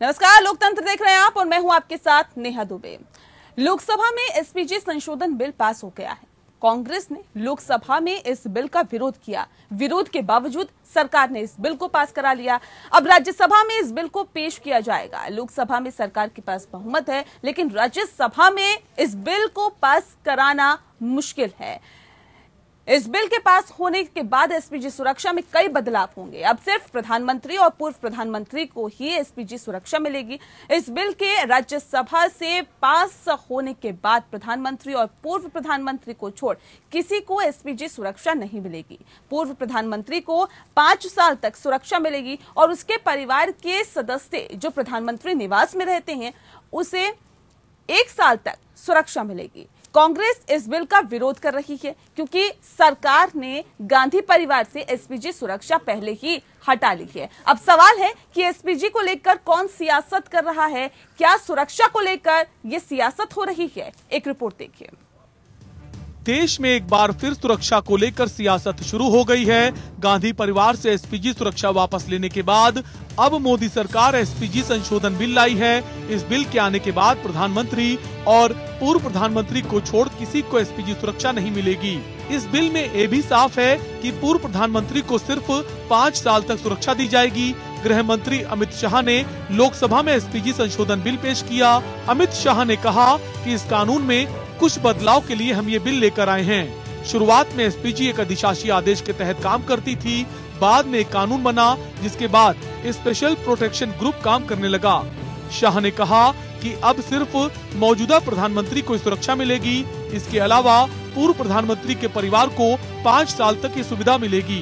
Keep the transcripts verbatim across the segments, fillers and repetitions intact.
नमस्कार, लोकतंत्र देख रहे हैं आप और मैं हूं आपके साथ नेहा दुबे। लोकसभा में एसपीजी संशोधन बिल पास हो गया है। कांग्रेस ने लोकसभा में इस बिल का विरोध किया। विरोध के बावजूद सरकार ने इस बिल को पास करा लिया। अब राज्यसभा में इस बिल को पेश किया जाएगा। लोकसभा में सरकार के पास बहुमत है, लेकिन राज्यसभा में इस बिल को पास कराना मुश्किल है। इस बिल के पास होने के बाद एसपीजी सुरक्षा में कई बदलाव होंगे। अब सिर्फ प्रधानमंत्री और पूर्व प्रधानमंत्री को ही एसपीजी सुरक्षा मिलेगी। इस बिल के राज्यसभा से पास होने के बाद प्रधानमंत्री और पूर्व प्रधानमंत्री को छोड़ किसी को एसपीजी सुरक्षा नहीं मिलेगी। पूर्व प्रधानमंत्री को पांच साल तक सुरक्षा मिलेगी और उसके परिवार के सदस्य जो प्रधानमंत्री निवास में रहते हैं उसे एक साल तक सुरक्षा मिलेगी। कांग्रेस इस बिल का विरोध कर रही है क्योंकि सरकार ने गांधी परिवार से एसपीजी सुरक्षा पहले ही हटा ली है। अब सवाल है कि एसपीजी को लेकर कौन सियासत कर रहा है, क्या सुरक्षा को लेकर यह सियासत हो रही है? एक रिपोर्ट देखिए। देश में एक बार फिर सुरक्षा को लेकर सियासत शुरू हो गई है। गांधी परिवार से एसपीजी सुरक्षा वापस लेने के बाद अब मोदी सरकार एसपीजी संशोधन बिल लाई है। इस बिल के आने के बाद प्रधानमंत्री और पूर्व प्रधानमंत्री को छोड़ किसी को एसपीजी सुरक्षा नहीं मिलेगी। इस बिल में ये भी साफ है कि पूर्व प्रधानमंत्री को सिर्फ पाँच साल तक सुरक्षा दी जाएगी। गृह मंत्री अमित शाह ने लोकसभा में एसपीजी संशोधन बिल पेश किया। अमित शाह ने कहा कि इस कानून में कुछ बदलाव के लिए हम ये बिल लेकर आए हैं। शुरुआत में एसपीजी एक अधिशासी आदेश के तहत काम करती थी, बाद में एक कानून बना जिसके बाद स्पेशल प्रोटेक्शन ग्रुप काम करने लगा। शाह ने कहा कि अब सिर्फ मौजूदा प्रधानमंत्री को सुरक्षा मिलेगी। इसके अलावा पूर्व प्रधानमंत्री के परिवार को पाँच साल तक ये सुविधा मिलेगी।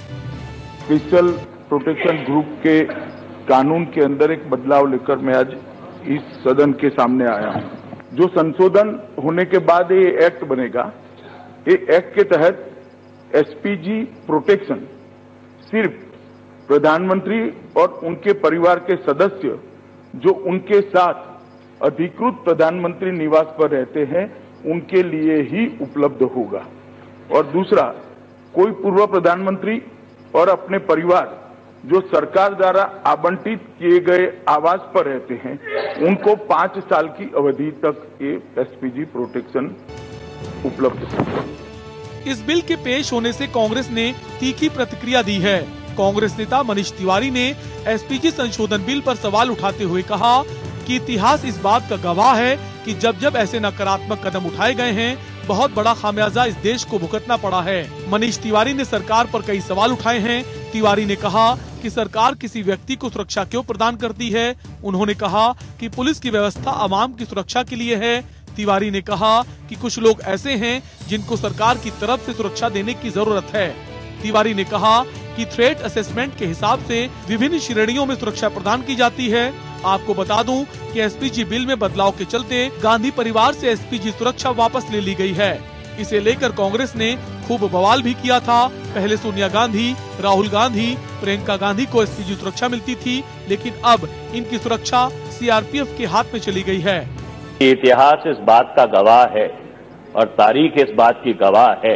स्पेशल प्रोटेक्शन ग्रुप के कानून के अंदर एक बदलाव लेकर मैं आज इस सदन के सामने आया हूँ। जो संशोधन होने के बाद ये एक्ट बनेगा, ये एक्ट के तहत एसपीजी प्रोटेक्शन सिर्फ प्रधानमंत्री और उनके परिवार के सदस्य जो उनके साथ अधिकृत प्रधानमंत्री निवास पर रहते हैं उनके लिए ही उपलब्ध होगा। और दूसरा, कोई पूर्व प्रधानमंत्री और अपने परिवार जो सरकार द्वारा आवंटित किए गए आवास पर रहते हैं उनको पांच साल की अवधि तक ये एसपीजी प्रोटेक्शन उपलब्ध होगा। इस बिल के पेश होने से कांग्रेस ने तीखी प्रतिक्रिया दी है। कांग्रेस नेता मनीष तिवारी ने एसपीजी संशोधन बिल पर सवाल उठाते हुए कहा कि इतिहास इस बात का गवाह है कि जब जब ऐसे नकारात्मक कदम उठाए गए हैं, बहुत बड़ा खामियाजा इस देश को भुगतना पड़ा है। मनीष तिवारी ने सरकार पर कई सवाल उठाए हैं। तिवारी ने कहा कि सरकार किसी व्यक्ति को सुरक्षा क्यों प्रदान करती है। उन्होंने कहा कि पुलिस की व्यवस्था आवाम की सुरक्षा के लिए है। तिवारी ने कहा कि कुछ लोग ऐसे हैं जिनको सरकार की तरफ से सुरक्षा देने की जरूरत है। तिवारी ने कहा कि थ्रेट असेसमेंट के हिसाब से विभिन्न श्रेणियों में सुरक्षा प्रदान की जाती है। आपको बता दूं कि एसपीजी बिल में बदलाव के चलते गांधी परिवार से एसपीजी सुरक्षा वापस ले ली गई है। इसे लेकर कांग्रेस ने खूब बवाल भी किया था। पहले सोनिया गांधी, राहुल गांधी, प्रियंका गांधी को एसपीजी सुरक्षा मिलती थी, लेकिन अब इनकी सुरक्षा सीआरपीएफ के हाथ में चली गई है। इतिहास इस बात का गवाह है और तारीख इस बात की गवाह है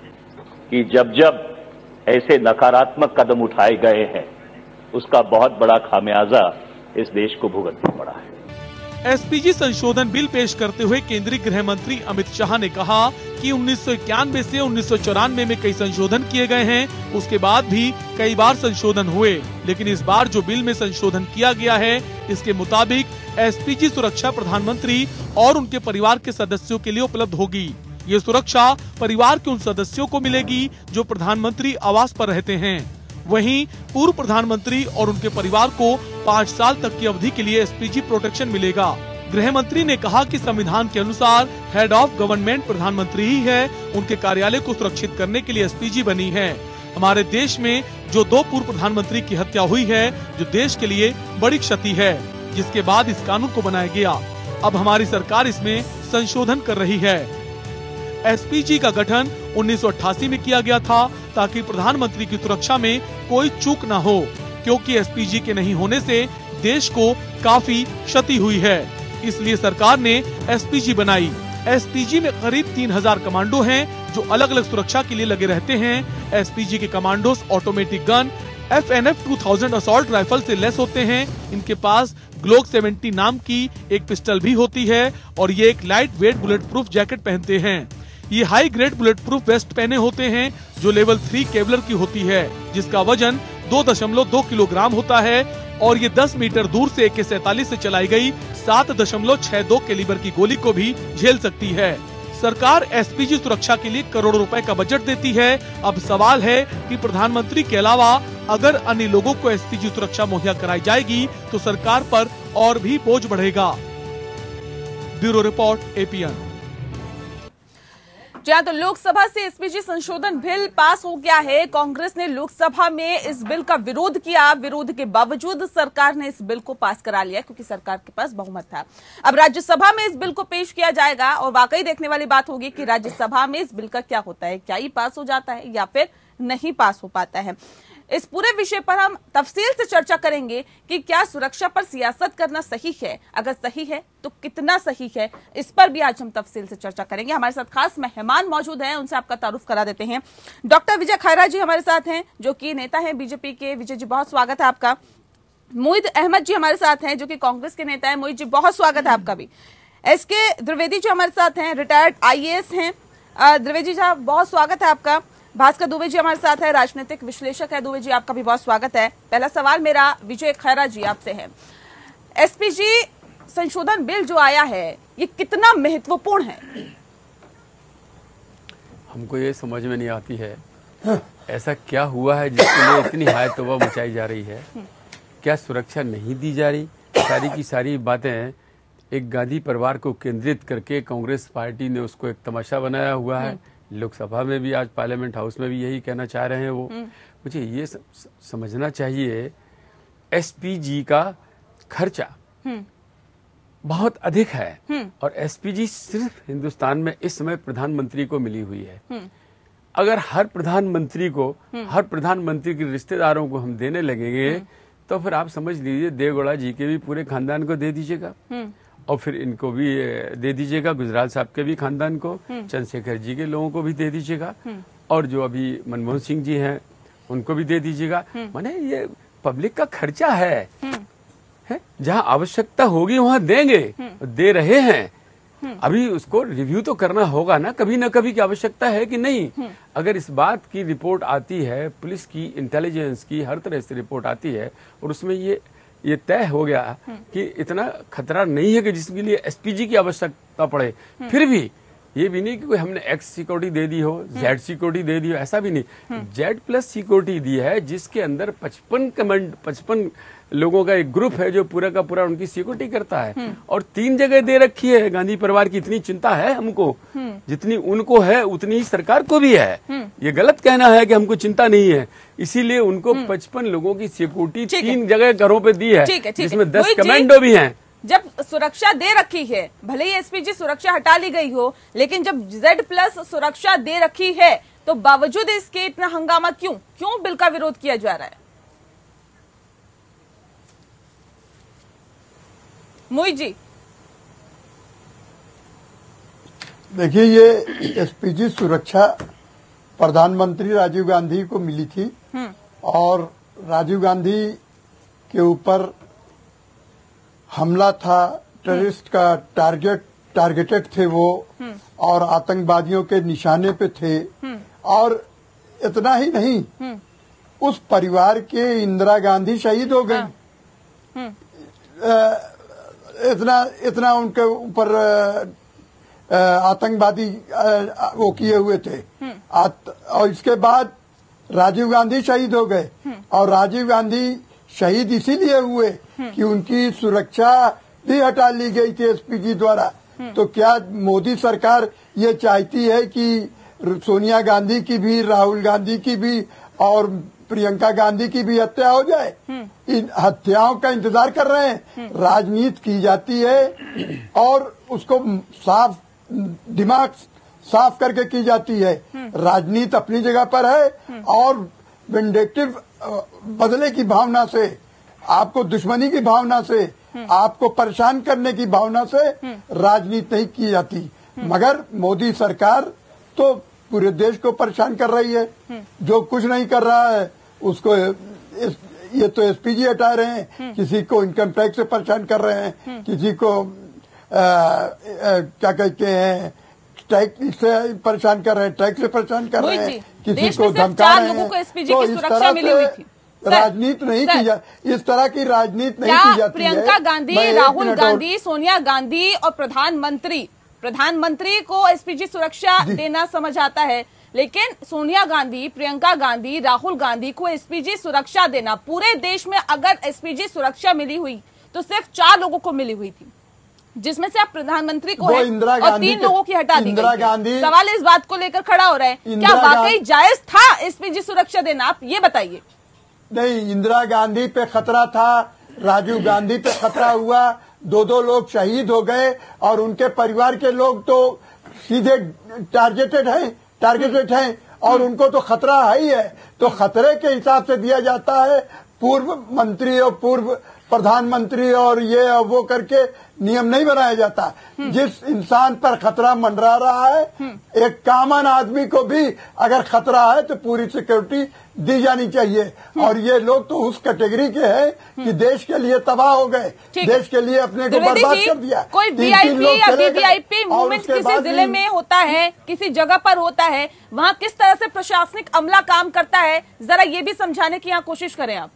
कि जब जब ऐसे नकारात्मक कदम उठाए गए हैं उसका बहुत बड़ा खामियाजा इस देश को भुगतना पड़ा है। एसपीजी संशोधन बिल पेश करते हुए केंद्रीय गृह मंत्री अमित शाह ने कहा कि उन्नीस सौ इक्यानवे से उन्नीस सौ चौरानवे में कई संशोधन किए गए हैं। उसके बाद भी कई बार संशोधन हुए, लेकिन इस बार जो बिल में संशोधन किया गया है इसके मुताबिक एसपीजी सुरक्षा प्रधानमंत्री और उनके परिवार के सदस्यों के लिए उपलब्ध होगी। ये सुरक्षा परिवार के उन सदस्यों को मिलेगी जो प्रधानमंत्री आवास पर रहते हैं। वहीं पूर्व प्रधानमंत्री और उनके परिवार को पाँच साल तक की अवधि के लिए एसपीजी प्रोटेक्शन मिलेगा। गृह मंत्री ने कहा कि संविधान के अनुसार हेड ऑफ गवर्नमेंट प्रधानमंत्री ही है। उनके कार्यालय को सुरक्षित करने के लिए एसपीजी बनी है। हमारे देश में जो दो पूर्व प्रधानमंत्री की हत्या हुई है, जो देश के लिए बड़ी क्षति है, जिसके बाद इस कानून को बनाया गया। अब हमारी सरकार इसमें संशोधन कर रही है। एसपीजी का गठन उन्नीस सौ अट्ठासी में किया गया था ताकि प्रधानमंत्री की सुरक्षा में कोई चूक न हो, क्योंकि एसपीजी के नहीं होने से देश को काफी क्षति हुई है। इसलिए सरकार ने एसपीजी बनाई। एसपीजी में करीब तीन हजार कमांडो हैं जो अलग अलग सुरक्षा के लिए लगे रहते हैं। एसपीजी के commandos automatic gun, F N F two thousand assault rifle से लेस होते हैं। इनके पास ग्लोक सेवेंटी नाम की एक पिस्टल भी होती है और ये एक light weight bullet proof jacket पहनते हैं। ये high grade bullet proof vest पहने होते हैं जो लेवल थ्री केवलर की होती है, जिसका वजन दो दशमलव दो किलोग्राम होता है और ये दस मीटर दूर से ए के सैंतालीस से चलाई गई सात दशमलव छह दो कैलिबर की गोली को भी झेल सकती है। सरकार एस पी जी सुरक्षा के लिए करोड़ों रुपए का बजट देती है। अब सवाल है कि प्रधानमंत्री के अलावा अगर अन्य लोगों को एस पी जी सुरक्षा मुहैया कराई जाएगी तो सरकार पर और भी बोझ बढ़ेगा। Bureau report A P N. जहां तो लोकसभा से एस पी जी संशोधन बिल पास हो गया है। कांग्रेस ने लोकसभा में इस बिल का विरोध किया। विरोध के बावजूद सरकार ने इस बिल को पास करा लिया क्योंकि सरकार के पास बहुमत था। अब राज्यसभा में इस बिल को पेश किया जाएगा और वाकई देखने वाली बात होगी कि राज्यसभा में इस बिल का क्या होता है, क्या ये पास हो जाता है या फिर नहीं पास हो पाता है। इस पूरे विषय पर हम तफसील से चर्चा करेंगे कि क्या सुरक्षा पर सियासत करना सही है, अगर सही है तो कितना सही है, इस पर भी आज हम तफसील से चर्चा करेंगे। हमारे साथ खास मेहमान मौजूद हैं, उनसे आपका तारुफ करा देते हैं। डॉक्टर विजय खैरा जी हमारे साथ हैं जो कि नेता हैं बीजेपी के। विजय जी बहुत स्वागत है आपका। मोहित अहमद जी हमारे साथ हैं जो कि कांग्रेस के नेता है। मोहित जी बहुत स्वागत है आपका भी। एस के द्विवेदी जी हमारे साथ हैं, रिटायर्ड आई ए एस हैं। द्विवेदी जी बहुत स्वागत है आपका। भास्कर दुबे जी हमारे साथ है, राजनीतिक विश्लेषक है। दुबे जी आपका भी बहुत स्वागत है। पहला सवाल मेरा विजय खैरा जी आपसे है, एस पी जी संशोधन बिल जो आया है ये कितना महत्वपूर्ण है? हमको ये समझ में नहीं आती है ऐसा क्या हुआ है जिसके लिए इतनी हाय तौबा मचाई जा रही है। क्या सुरक्षा नहीं दी जा रही? सारी की सारी बातें एक गांधी परिवार को केंद्रित करके कांग्रेस पार्टी ने उसको एक तमाशा बनाया हुआ है। लोकसभा में भी, आज पार्लियामेंट हाउस में भी यही कहना चाह रहे हैं वो। मुझे ये समझना चाहिए एस पी जी का खर्चा बहुत अधिक है और एस पी जी सिर्फ हिंदुस्तान में इस समय प्रधानमंत्री को मिली हुई है। अगर हर प्रधानमंत्री को, हर प्रधानमंत्री के रिश्तेदारों को हम देने लगेंगे तो फिर आप समझ लीजिए देवगौड़ा जी के भी पूरे खानदान को दे दीजिएगा और फिर इनको भी दे दीजिएगा, गुजराल साहब के भी खानदान को, चंद्रशेखर जी के लोगों को भी दे दीजिएगा और जो अभी मनमोहन सिंह जी हैं उनको भी दे दीजिएगा। माने ये पब्लिक का खर्चा है, है? जहाँ आवश्यकता होगी वहाँ देंगे, दे रहे हैं। अभी उसको रिव्यू तो करना होगा ना, कभी ना कभी की आवश्यकता है कि नहीं। अगर इस बात की रिपोर्ट आती है, पुलिस की, इंटेलिजेंस की, हर तरह से रिपोर्ट आती है और उसमें ये ये तय हो गया कि इतना खतरा नहीं है कि जिसके लिए एस पी जी की आवश्यकता पड़े, फिर भी ये भी नहीं कि कोई हमने एक्स सिक्योरिटी दे दी हो, जेड सिक्योरिटी दे दी हो, ऐसा भी नहीं। जेड प्लस सिक्योरिटी दी है जिसके अंदर पचपन कमांड पचपन लोगों का एक ग्रुप है जो पूरा का पूरा उनकी सिक्योरिटी करता है और तीन जगह दे रखी है। गांधी परिवार की इतनी चिंता है हमको, जितनी उनको है उतनी ही सरकार को भी है। ये गलत कहना है कि हमको चिंता नहीं है, इसीलिए उनको पचपन लोगों की सिक्योरिटी तीन जगह घरों पे दी है, जिसमें दस कमांडो भी हैं। जब सुरक्षा दे रखी है, भले ही एस पी जी सुरक्षा हटा ली गई हो, लेकिन जब जेड प्लस सुरक्षा दे रखी है तो बावजूद इसके इतना हंगामा क्यों क्यों बिल का विरोध किया जा रहा है? मोहित जी देखिए, ये एस पी जी सुरक्षा प्रधानमंत्री राजीव गांधी को मिली थी और राजीव गांधी के ऊपर हमला था, टेररिस्ट का टारगेट टारगेटेड थे वो और आतंकवादियों के निशाने पे थे। और इतना ही नहीं, उस परिवार के इंदिरा गांधी शहीद हो गई। इतना इतना उनके ऊपर आतंकवादी वो किए हुए थे। और इसके बाद राजीव गांधी शहीद हो गए और राजीव गांधी शहीद इसीलिए हुए कि उनकी सुरक्षा भी हटा ली गई थी एस पी जी द्वारा। तो क्या मोदी सरकार ये चाहती है कि सोनिया गांधी की भी, राहुल गांधी की भी और प्रियंका गांधी की भी हत्या हो जाए? इन हत्याओं का इंतजार कर रहे हैं। राजनीति की जाती है और उसको साफ दिमाग साफ करके की जाती है। राजनीति अपनी जगह पर है और विंडेटिव बदले की भावना से, आपको दुश्मनी की भावना से, आपको परेशान करने की भावना से राजनीति नहीं की जाती। मगर मोदी सरकार तो पूरे देश को परेशान कर रही है। जो कुछ नहीं कर रहा है उसको इस, ये तो एसपीजी हटा रहे हैं, किसी को इनकम टैक्स से परेशान कर रहे हैं, किसी को आ, आ, क्या कहते हैं टैक्स से परेशान कर रहे हैं, टैक्स से परेशान कर रहे हैं, किसी को धमका रहे हैं। तो इस तरह से राजनीति नहीं की जा इस तरह की राजनीति नहीं की जाती है। प्रियंका गांधी, राहुल गांधी, सोनिया गांधी और प्रधानमंत्री प्रधानमंत्री को एसपीजी सुरक्षा देना समझ आता है, लेकिन सोनिया गांधी, प्रियंका गांधी, राहुल गांधी को एसपीजी सुरक्षा देना, पूरे देश में अगर एसपीजी सुरक्षा मिली हुई तो सिर्फ चार लोगों को मिली हुई थी, जिसमें से आप प्रधानमंत्री को है और तीन लोगों की हटा दी गई। सवाल इस बात को लेकर खड़ा हो रहा है, क्या वाकई जायज था एसपीजी सुरक्षा देना? आप ये बताइए। नहीं, इंदिरा गांधी पे खतरा था, राजीव गांधी पे खतरा हुआ, दो दो लोग शहीद हो गए और उनके परिवार के लोग तो सीधे टारगेटेड हैं टारगेटेड हैं और उनको तो खतरा है ही है। तो खतरे के हिसाब से दिया जाता है, पूर्व मंत्री और पूर्व प्रधानमंत्री और ये और वो करके नियम नहीं बनाया जाता। जिस इंसान पर खतरा मंडरा रहा है, एक कॉमन आदमी को भी अगर खतरा है तो पूरी सिक्योरिटी दी जानी चाहिए। और ये लोग तो उस कैटेगरी के हैं कि देश के लिए तबाह हो गए, देश के लिए अपने को बर्बाद कर दिया। कोई वीआईपी या वीवीआईपी मूवमेंट किसी जिले में होता है, किसी जगह पर होता है, वहाँ किस तरह से प्रशासनिक अमला काम करता है, जरा ये भी समझाने की यहाँ कोशिश करें आप।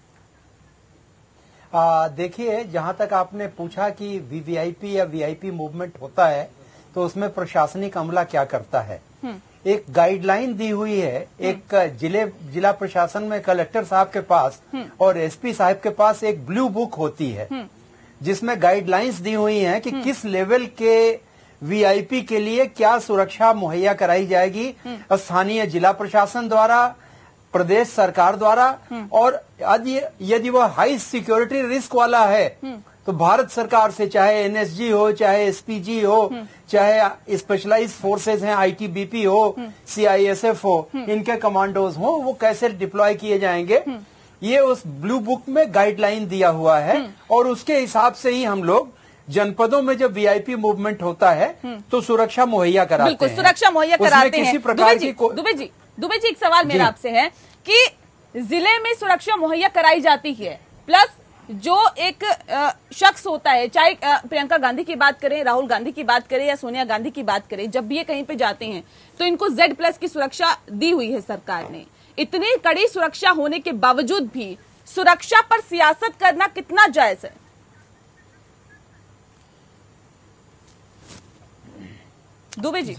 देखिए, जहां तक आपने पूछा कि वीवीआईपी या वीआईपी मूवमेंट होता है तो उसमें प्रशासनिक अमला क्या करता है, एक गाइडलाइन दी हुई है, एक जिले जिला प्रशासन में कलेक्टर साहब के पास और एसपी साहब के पास एक ब्लू बुक होती है जिसमें गाइडलाइंस दी हुई हैं कि किस लेवल के वीआईपी के लिए क्या सुरक्षा मुहैया कराई जाएगी स्थानीय जिला प्रशासन द्वारा, प्रदेश सरकार द्वारा, और यदि वह हाई सिक्योरिटी रिस्क वाला है तो भारत सरकार से, चाहे एनएसजी हो, चाहे एसपीजी हो, चाहे स्पेशलाइज्ड फोर्सेस हैं, आईटीबीपी हो, सीआईएसएफ हो, इनके कमांडोज हो, वो कैसे डिप्लॉय किए जाएंगे, ये उस ब्लू बुक में गाइडलाइन दिया हुआ है। और उसके हिसाब से ही हम लोग जनपदों में जब वीआईपी मूवमेंट होता है तो सुरक्षा मुहैया कराते हैं। बिल्कुल, सुरक्षा मुहैया कराते हैं। किसी प्रकार की दुबे जी दुबे जी एक सवाल मेरा आपसे है कि जिले में सुरक्षा मुहैया कराई जाती है, प्लस जो एक शख्स होता है, चाहे प्रियंका गांधी की बात करें, राहुल गांधी की बात करें या सोनिया गांधी की बात करें, जब भी ये कहीं पे जाते हैं तो इनको जेड प्लस की सुरक्षा दी हुई है सरकार ने। इतनी कड़ी सुरक्षा होने के बावजूद भी सुरक्षा पर सियासत करना कितना जायज है? दुबे जी।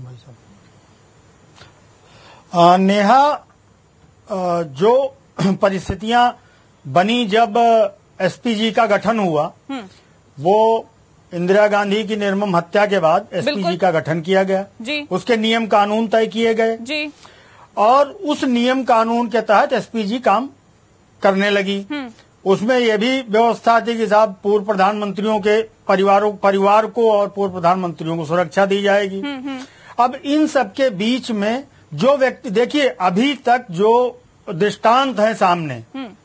आ, नेहा, आ, जो परिस्थितियां बनी जब एसपीजी का गठन हुआ, वो इंदिरा गांधी की निर्मम हत्या के बाद एसपीजी का गठन किया गया जी। उसके नियम कानून तय किए गए जी। और उस नियम कानून के तहत एसपीजी काम करने लगी। उसमें यह भी व्यवस्था थी कि साहब पूर्व प्रधानमंत्रियों के परिवारों परिवार को और पूर्व प्रधानमंत्रियों को सुरक्षा दी जाएगी। अब इन सब के बीच में जो व्यक्ति, देखिए अभी तक जो दृष्टांत है सामने,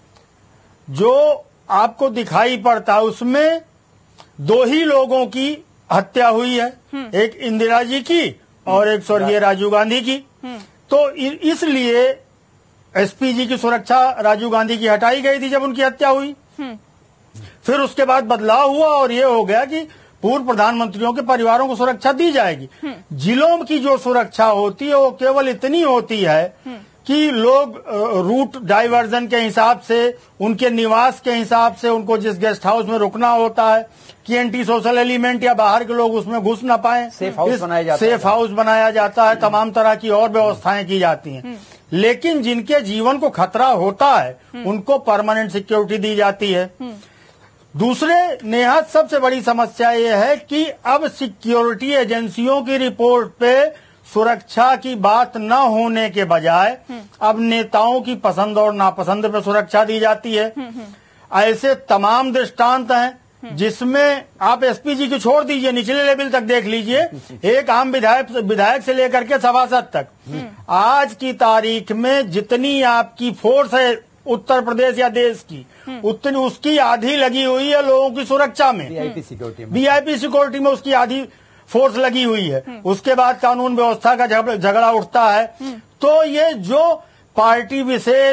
जो आपको दिखाई पड़ता उसमें दो ही लोगों की हत्या हुई है, एक इंदिरा जी की और एक स्वर्गीय राजीव गांधी की। तो इसलिए एसपीजी की सुरक्षा राजीव गांधी की हटाई गई थी जब उनकी हत्या हुई। फिर उसके बाद बदलाव हुआ और ये हो गया कि पूर्व प्रधानमंत्रियों के परिवारों को सुरक्षा दी जाएगी। जिलों की जो सुरक्षा होती है वो केवल इतनी होती है कि लोग रूट डाइवर्जन के हिसाब से, उनके निवास के हिसाब से, उनको जिस गेस्ट हाउस में रुकना होता है कि एंटी सोशल एलिमेंट या बाहर के लोग उसमें घुस न पाए, सेफ हाउस बनाया जाता है। सेफ हाउस बनाया जाता है, तमाम तरह की और व्यवस्थाएं की जाती हैं। लेकिन जिनके जीवन को खतरा होता है उनको परमानेंट सिक्योरिटी दी जाती है। दूसरे नेहा, सबसे बड़ी समस्या ये है कि अब सिक्योरिटी एजेंसियों की रिपोर्ट पे सुरक्षा की बात न होने के बजाय अब नेताओं की पसंद और नापसंद पे सुरक्षा दी जाती है। ऐसे तमाम दृष्टांत हैं जिसमें आप एसपीजी की छोड़ दीजिए, निचले लेवल तक देख लीजिए, एक आम विधायक विधायक से लेकर के सभासद तक, आज की तारीख में जितनी आपकी फोर्स है उत्तर प्रदेश या देश की, उतनी उसकी आधी लगी हुई है लोगों की सुरक्षा में, वीआईपी सिक्योरिटी में वीआईपी सिक्योरिटी में उसकी आधी फोर्स लगी हुई है। उसके बाद कानून व्यवस्था का झगड़ा उठता है। तो ये जो पार्टी विशेष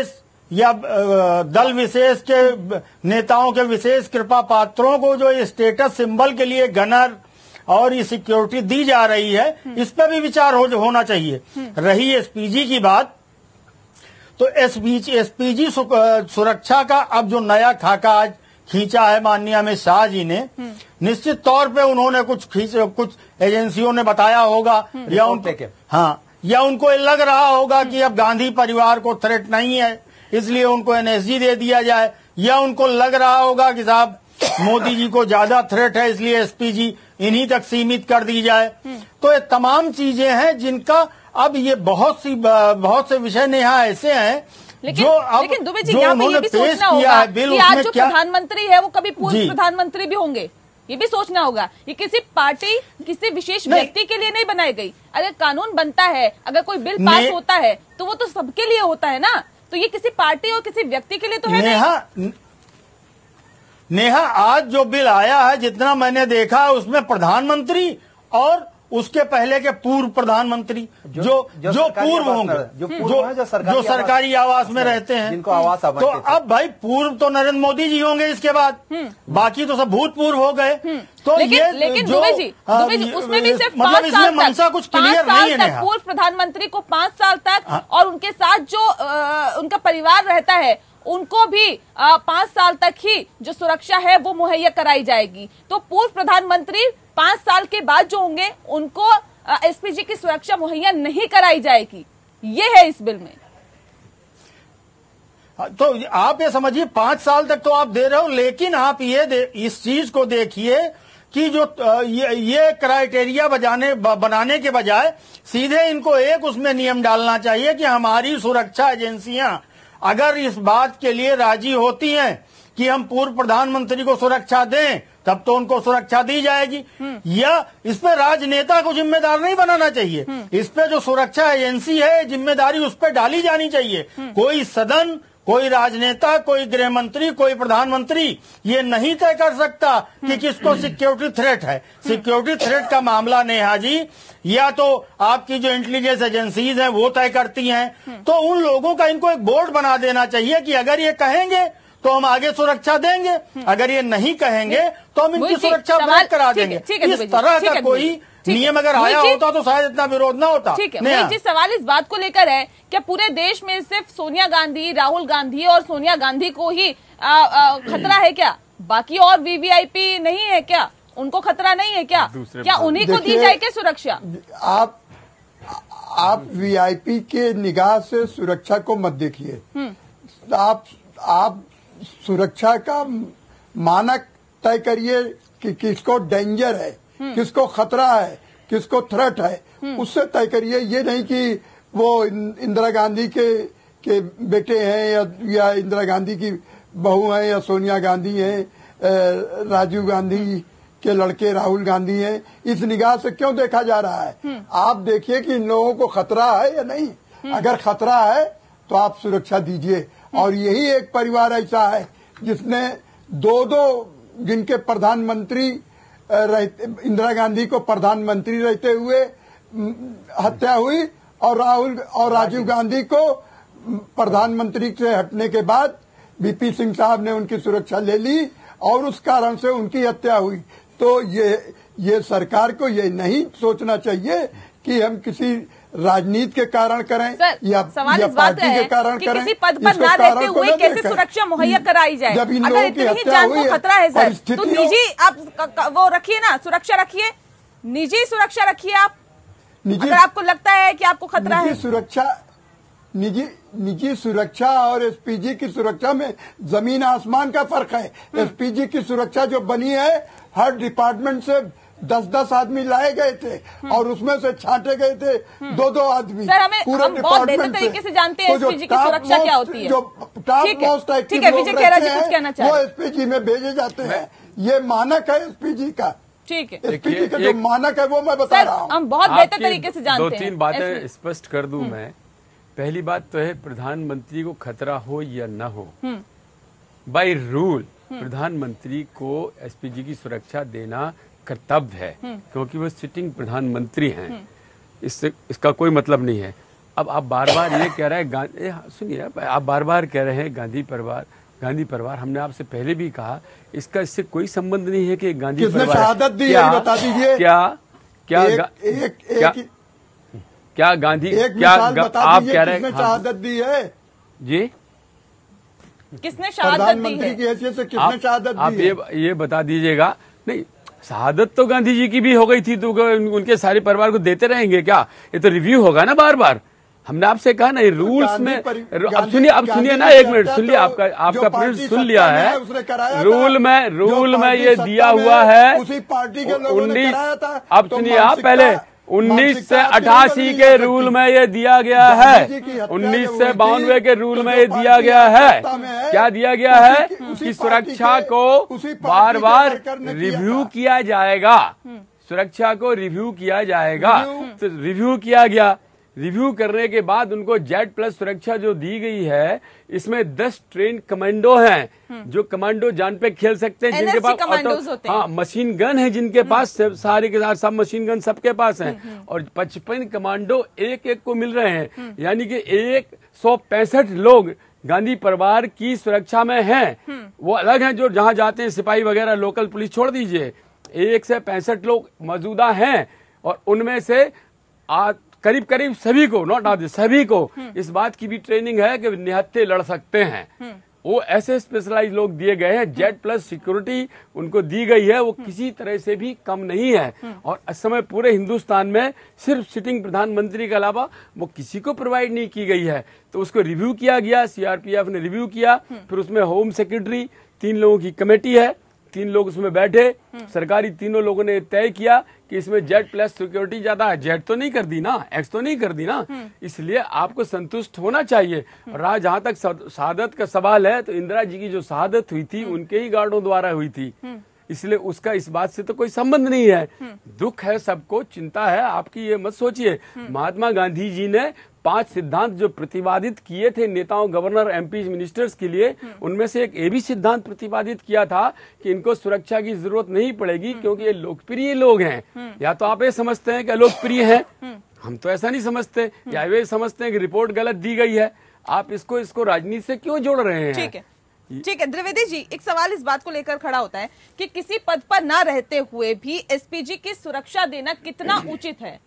या दल विशेष के नेताओं के विशेष कृपा पात्रों को जो स्टेटस सिंबल के लिए गनर और ये सिक्योरिटी दी जा रही है, इस पर भी विचार हो, होना चाहिए। रही एसपीजी की बात, तो एसपीजी एसपीजी सुरक्षा का अब जो नया खाका आज खींचा है माननीय अमित शाह जी ने, निश्चित तौर पे उन्होंने कुछ खींच कुछ एजेंसियों ने बताया होगा या उनको हाँ या उनको लग रहा होगा कि अब गांधी परिवार को थ्रेट नहीं है इसलिए उनको एनएसजी दे दिया जाए, या उनको लग रहा होगा कि साहब मोदी जी को ज्यादा थ्रेट है इसलिए एसपीजी इन्हीं तक सीमित कर दी जाए। तो ये तमाम चीजें हैं जिनका अब ये बहुत सी बहुत से विषय नेहा ऐसे हैं लेकिन, जो अब लेकिन दुबे जी जो यहाँ पे ये भी सोचना होगा कि आज जो प्रधानमंत्री है वो कभी पूर्व प्रधानमंत्री भी होंगे, ये भी सोचना होगा। ये किसी पार्टी किसी विशेष व्यक्ति के लिए नहीं बनाई गई। अगर कानून बनता है, अगर कोई बिल पास होता है तो वो तो सबके लिए होता है ना, तो ये किसी पार्टी और किसी व्यक्ति के लिए तो है नेहा, नहीं। नेहा आज जो बिल आया है जितना मैंने देखा है उसमें प्रधानमंत्री और उसके पहले के पूर्व प्रधानमंत्री जो जो, जो पूर्व होंगे जो जो, जो, जो सरकारी, जो सरकारी आवास में रहते हैं जिनको आवास तो अब भाई पूर्व तो नरेंद्र मोदी जी होंगे, इसके बाद बाकी तो सब भूतपूर्व हो गए। तो लेकिन, ये लेकिन जो दुबे जी, दुबे जी उसमें भी सिर्फ मतलब पांच साल मंशा कुछ क्लियर नहीं है। पूर्व प्रधानमंत्री को पांच साल तक और उनके साथ जो आ, उनका परिवार रहता है उनको भी पांच साल तक ही जो सुरक्षा है वो मुहैया कराई जाएगी। तो पूर्व प्रधानमंत्री पांच साल के बाद जो होंगे उनको एसपीजी की सुरक्षा मुहैया नहीं कराई जाएगी, ये है इस बिल में। तो आप ये समझिए पांच साल तक तो आप दे रहे हो, लेकिन आप ये इस चीज को देखिए कि जो ये, ये क्राइटेरिया बजाने बनाने के बजाय सीधे इनको एक उसमें नियम डालना चाहिए कि हमारी सुरक्षा एजेंसियां अगर इस बात के लिए राजी होती हैं कि हम पूर्व प्रधानमंत्री को सुरक्षा दें तब तो उनको सुरक्षा दी जाएगी, या इस पे राजनेता को जिम्मेदार नहीं बनाना चाहिए। इस पे जो सुरक्षा एजेंसी है जिम्मेदारी उस पे डाली जानी चाहिए। कोई सदन, कोई राजनेता, कोई गृह मंत्री, कोई प्रधानमंत्री ये नहीं तय कर सकता कि किसको सिक्योरिटी थ्रेट है। सिक्योरिटी थ्रेट का मामला नेहा जी या तो आपकी जो इंटेलिजेंस एजेंसीज हैं वो तय करती हैं। तो उन लोगों का इनको एक बोर्ड बना देना चाहिए कि अगर ये कहेंगे तो हम आगे सुरक्षा देंगे, अगर ये नहीं कहेंगे तो हम इनकी सुरक्षा ब्रेक करा देंगे। इस तरह का कोई नियम अगर आया होता तो शायद इतना विरोध ना होता। ठीक है जी, सवाल इस बात को लेकर है क्या पूरे देश में सिर्फ सोनिया गांधी, राहुल गांधी और सोनिया गांधी को ही आ, आ, खतरा है क्या? बाकी और वीवीआईपी नहीं है क्या? उनको खतरा नहीं है क्या? क्या उन्हीं को दी जाए क्या सुरक्षा? आप आप वीआईपी के निगाह से सुरक्षा को मत देखिए। आप आप सुरक्षा का मानक तय करिए कि किसको डेंजर है, किसको खतरा है, किसको थ्रेट है, उससे तय करिए। ये नहीं कि वो इंदिरा गांधी के के बेटे हैं या, या इंदिरा गांधी की बहू हैं या सोनिया गांधी हैं, राजीव गांधी के लड़के राहुल गांधी हैं। इस निगाह से क्यों देखा जा रहा है? आप देखिए कि इन लोगों को खतरा है या नहीं। अगर खतरा है तो आप सुरक्षा दीजिए। और यही एक परिवार ऐसा है जिसने दो दो जिनके प्रधानमंत्री रहते, इंदिरा गांधी को प्रधानमंत्री रहते हुए हत्या हुई और राहुल और राजीव गांधी को प्रधानमंत्री से हटने के बाद वीपी सिंह साहब ने उनकी सुरक्षा ले ली और उस कारण से उनकी हत्या हुई। तो ये ये सरकार को ये नहीं सोचना चाहिए कि हम किसी राजनीति के कारण करें सर, या, या पार्टी के कारण करें, किसी पद पर ना रहते हुए कैसे सुरक्षा मुहैया कराई जाए। जब इन अगर लोगों की इतनी हत्या जान हुई को खतरा है सर, तो परिस्थितियों- निजी आप वो रखिए ना, सुरक्षा रखिए, निजी सुरक्षा रखिए आप। निजी अगर आपको लगता है कि आपको खतरा निजी है सुरक्षा निजी निजी सुरक्षा और एसपीजी की सुरक्षा में जमीन आसमान का फर्क है। एसपीजी की सुरक्षा जो बनी है हर डिपार्टमेंट से दस दस आदमी लाए गए थे और उसमें से छांटे गए थे दो दो आदमी। सर हमें पूरे हम बहुत बेहतर डिपार्टमेंट तरीके से से जानते हैं तो जो एसपीजी की top सुरक्षा क्या most- होती है। जो टॉप ठीक है, मोस्ट ठीक है, विजय खेरा जी कुछ कहना चाह वो रहे हैं। एसपीजी में भेजे जाते हैं। ये मानक है एसपीजी का। ठीक है, एसपीजी का जो मानक है वो मैं बता सर रहा हूँ। हम बहुत बेहतर आपकी तरीके से जानते दो हैं। तीन बातें ऐसे- स्पष्ट कर दूं मैं। पहली बात तो है प्रधानमंत्री को खतरा हो या न हो, बाय रूल प्रधानमंत्री को एसपीजी की सुरक्षा देना कर्तव्य है, क्योंकि वो सिटिंग प्रधानमंत्री हैं। इससे इसका कोई मतलब नहीं है। अब आप बार बार ये कह रहे हैं गांधी, सुनिए आप बार बार कह रहे हैं गांधी परिवार गांधी परिवार। हमने आपसे पहले भी कहा इसका इससे कोई संबंध नहीं है कि गांधी किसने परिवार शहादत दी है बता दीजिए। क्या क्या एक, गा, एक, क्या, एक, क्या गांधी एक क्या बता आप दीजिए कह रहे किसने हैं शहादत दी है जी, किसने शहादत दी प्रधानमंत्री है? की हैसियत से किसने आप, शहादत आप दी ये है? ये बता दीजिएगा। नहीं, शहादत तो गांधी जी की भी हो गई थी, तो उनके सारे परिवार को देते रहेंगे क्या? ये तो रिव्यू होगा ना बार बार। हमने आपसे कहा ना ये रूल्स में, अब सुनिए अब सुनिए ना एक मिनट सुन लिया, आपका आपका प्रिंट सुन लिया है। रूल में रूल में ये दिया हुआ है उसी पार्टी के लोगों ने कराया था। अब सुनिए आप पहले उन्नीस से अठासी के रूल में ये दिया गया है, उन्नीस से बानवे के रूल में ये दिया गया है। क्या दिया गया है कि सुरक्षा को बार बार रिव्यू किया जाएगा, सुरक्षा को रिव्यू किया जाएगा। तो रिव्यू किया गया, रिव्यू करने के बाद उनको जेड प्लस सुरक्षा जो दी गई है, इसमें दस ट्रेन कमांडो हैं जो कमांडो जान पे खेल सकते हैं, जिनके पास हाँ मशीन गन है, जिनके पास सारे के साथ सब मशीन गन सबके पास हैं, और पचपन कमांडो एक एक को मिल रहे हैं। यानी कि एक सौ पैंसठ लोग गांधी परिवार की सुरक्षा में हैं। वो अलग हैं जो जहां जाते हैं सिपाही वगैरह, लोकल पुलिस छोड़ दीजिए, एक से पैंसठ लोग मौजूदा हैं। और उनमें से आज करीब करीब सभी को, नॉट आधे, सभी को इस बात की भी ट्रेनिंग है कि निहत्थे लड़ सकते हैं। वो ऐसे स्पेशलाइज लोग दिए गए हैं, जेड प्लस सिक्योरिटी उनको दी गई है, वो किसी तरह से भी कम नहीं है। और इस समय पूरे हिंदुस्तान में सिर्फ सिटिंग प्रधानमंत्री के अलावा वो किसी को प्रोवाइड नहीं की गई है। तो उसको रिव्यू किया गया, सीआरपीएफ ने रिव्यू किया, फिर उसमें होम सेक्रेटरी, तीन लोगों की कमेटी है, तीन लोग उसमें बैठे, सरकारी तीनों लोगों ने तय किया कि इसमें जेड प्लस सिक्योरिटी ज्यादा है। जेड तो नहीं कर दी ना, एक्स तो नहीं कर दी ना, इसलिए आपको संतुष्ट होना चाहिए। और आज जहां तक शहादत का सवाल है, तो इंदिरा जी की जो शहादत हुई थी उनके ही गार्डों द्वारा हुई थी, इसलिए उसका इस बात से तो कोई संबंध नहीं है। दुख है सबको, चिंता है आपकी, ये मत सोचिए। महात्मा गांधी जी ने पांच सिद्धांत जो प्रतिपादित किए थे नेताओं, गवर्नर, एमपी, मिनिस्टर्स के लिए, उनमें से एक ये भी सिद्धांत प्रतिपादित किया था कि इनको सुरक्षा की जरूरत नहीं पड़ेगी क्योंकि ये लोकप्रिय लोग हैं। या तो आप ये समझते हैं कि लोकप्रिय हैं, हम तो ऐसा नहीं समझते, या वे समझते हैं कि रिपोर्ट गलत दी गई है। आप इसको इसको राजनीति से क्यों जोड़ रहे हैं? ठीक है, ठीक है द्विवेदी जी, एक सवाल इस बात को लेकर खड़ा होता है कि किसी पद पर ना रहते हुए भी एसपीजी की सुरक्षा देना कितना उचित है?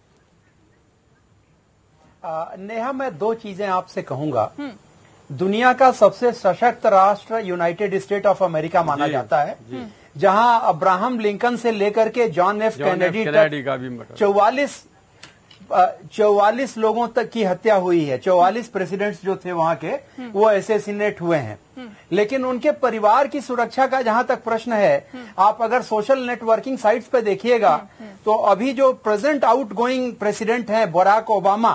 आ, नेहा, मैं दो चीजें आपसे कहूंगा। दुनिया का सबसे सशक्त राष्ट्र यूनाइटेड स्टेट ऑफ अमेरिका माना जाता है, जहां अब्राहम लिंकन से लेकर के जॉन एफ कैनेडी तक चौवालीस चौवालीस लोगों तक की हत्या हुई है। चौवालीस प्रेसिडेंट्स जो थे वहां के, वो असैसिनेट हुए हैं। लेकिन उनके परिवार की सुरक्षा का जहां तक प्रश्न है, आप अगर सोशल नेटवर्किंग साइट्स पे देखिएगा तो अभी जो प्रेजेंट आउटगोइंग प्रेसिडेंट हैं बराक ओबामा,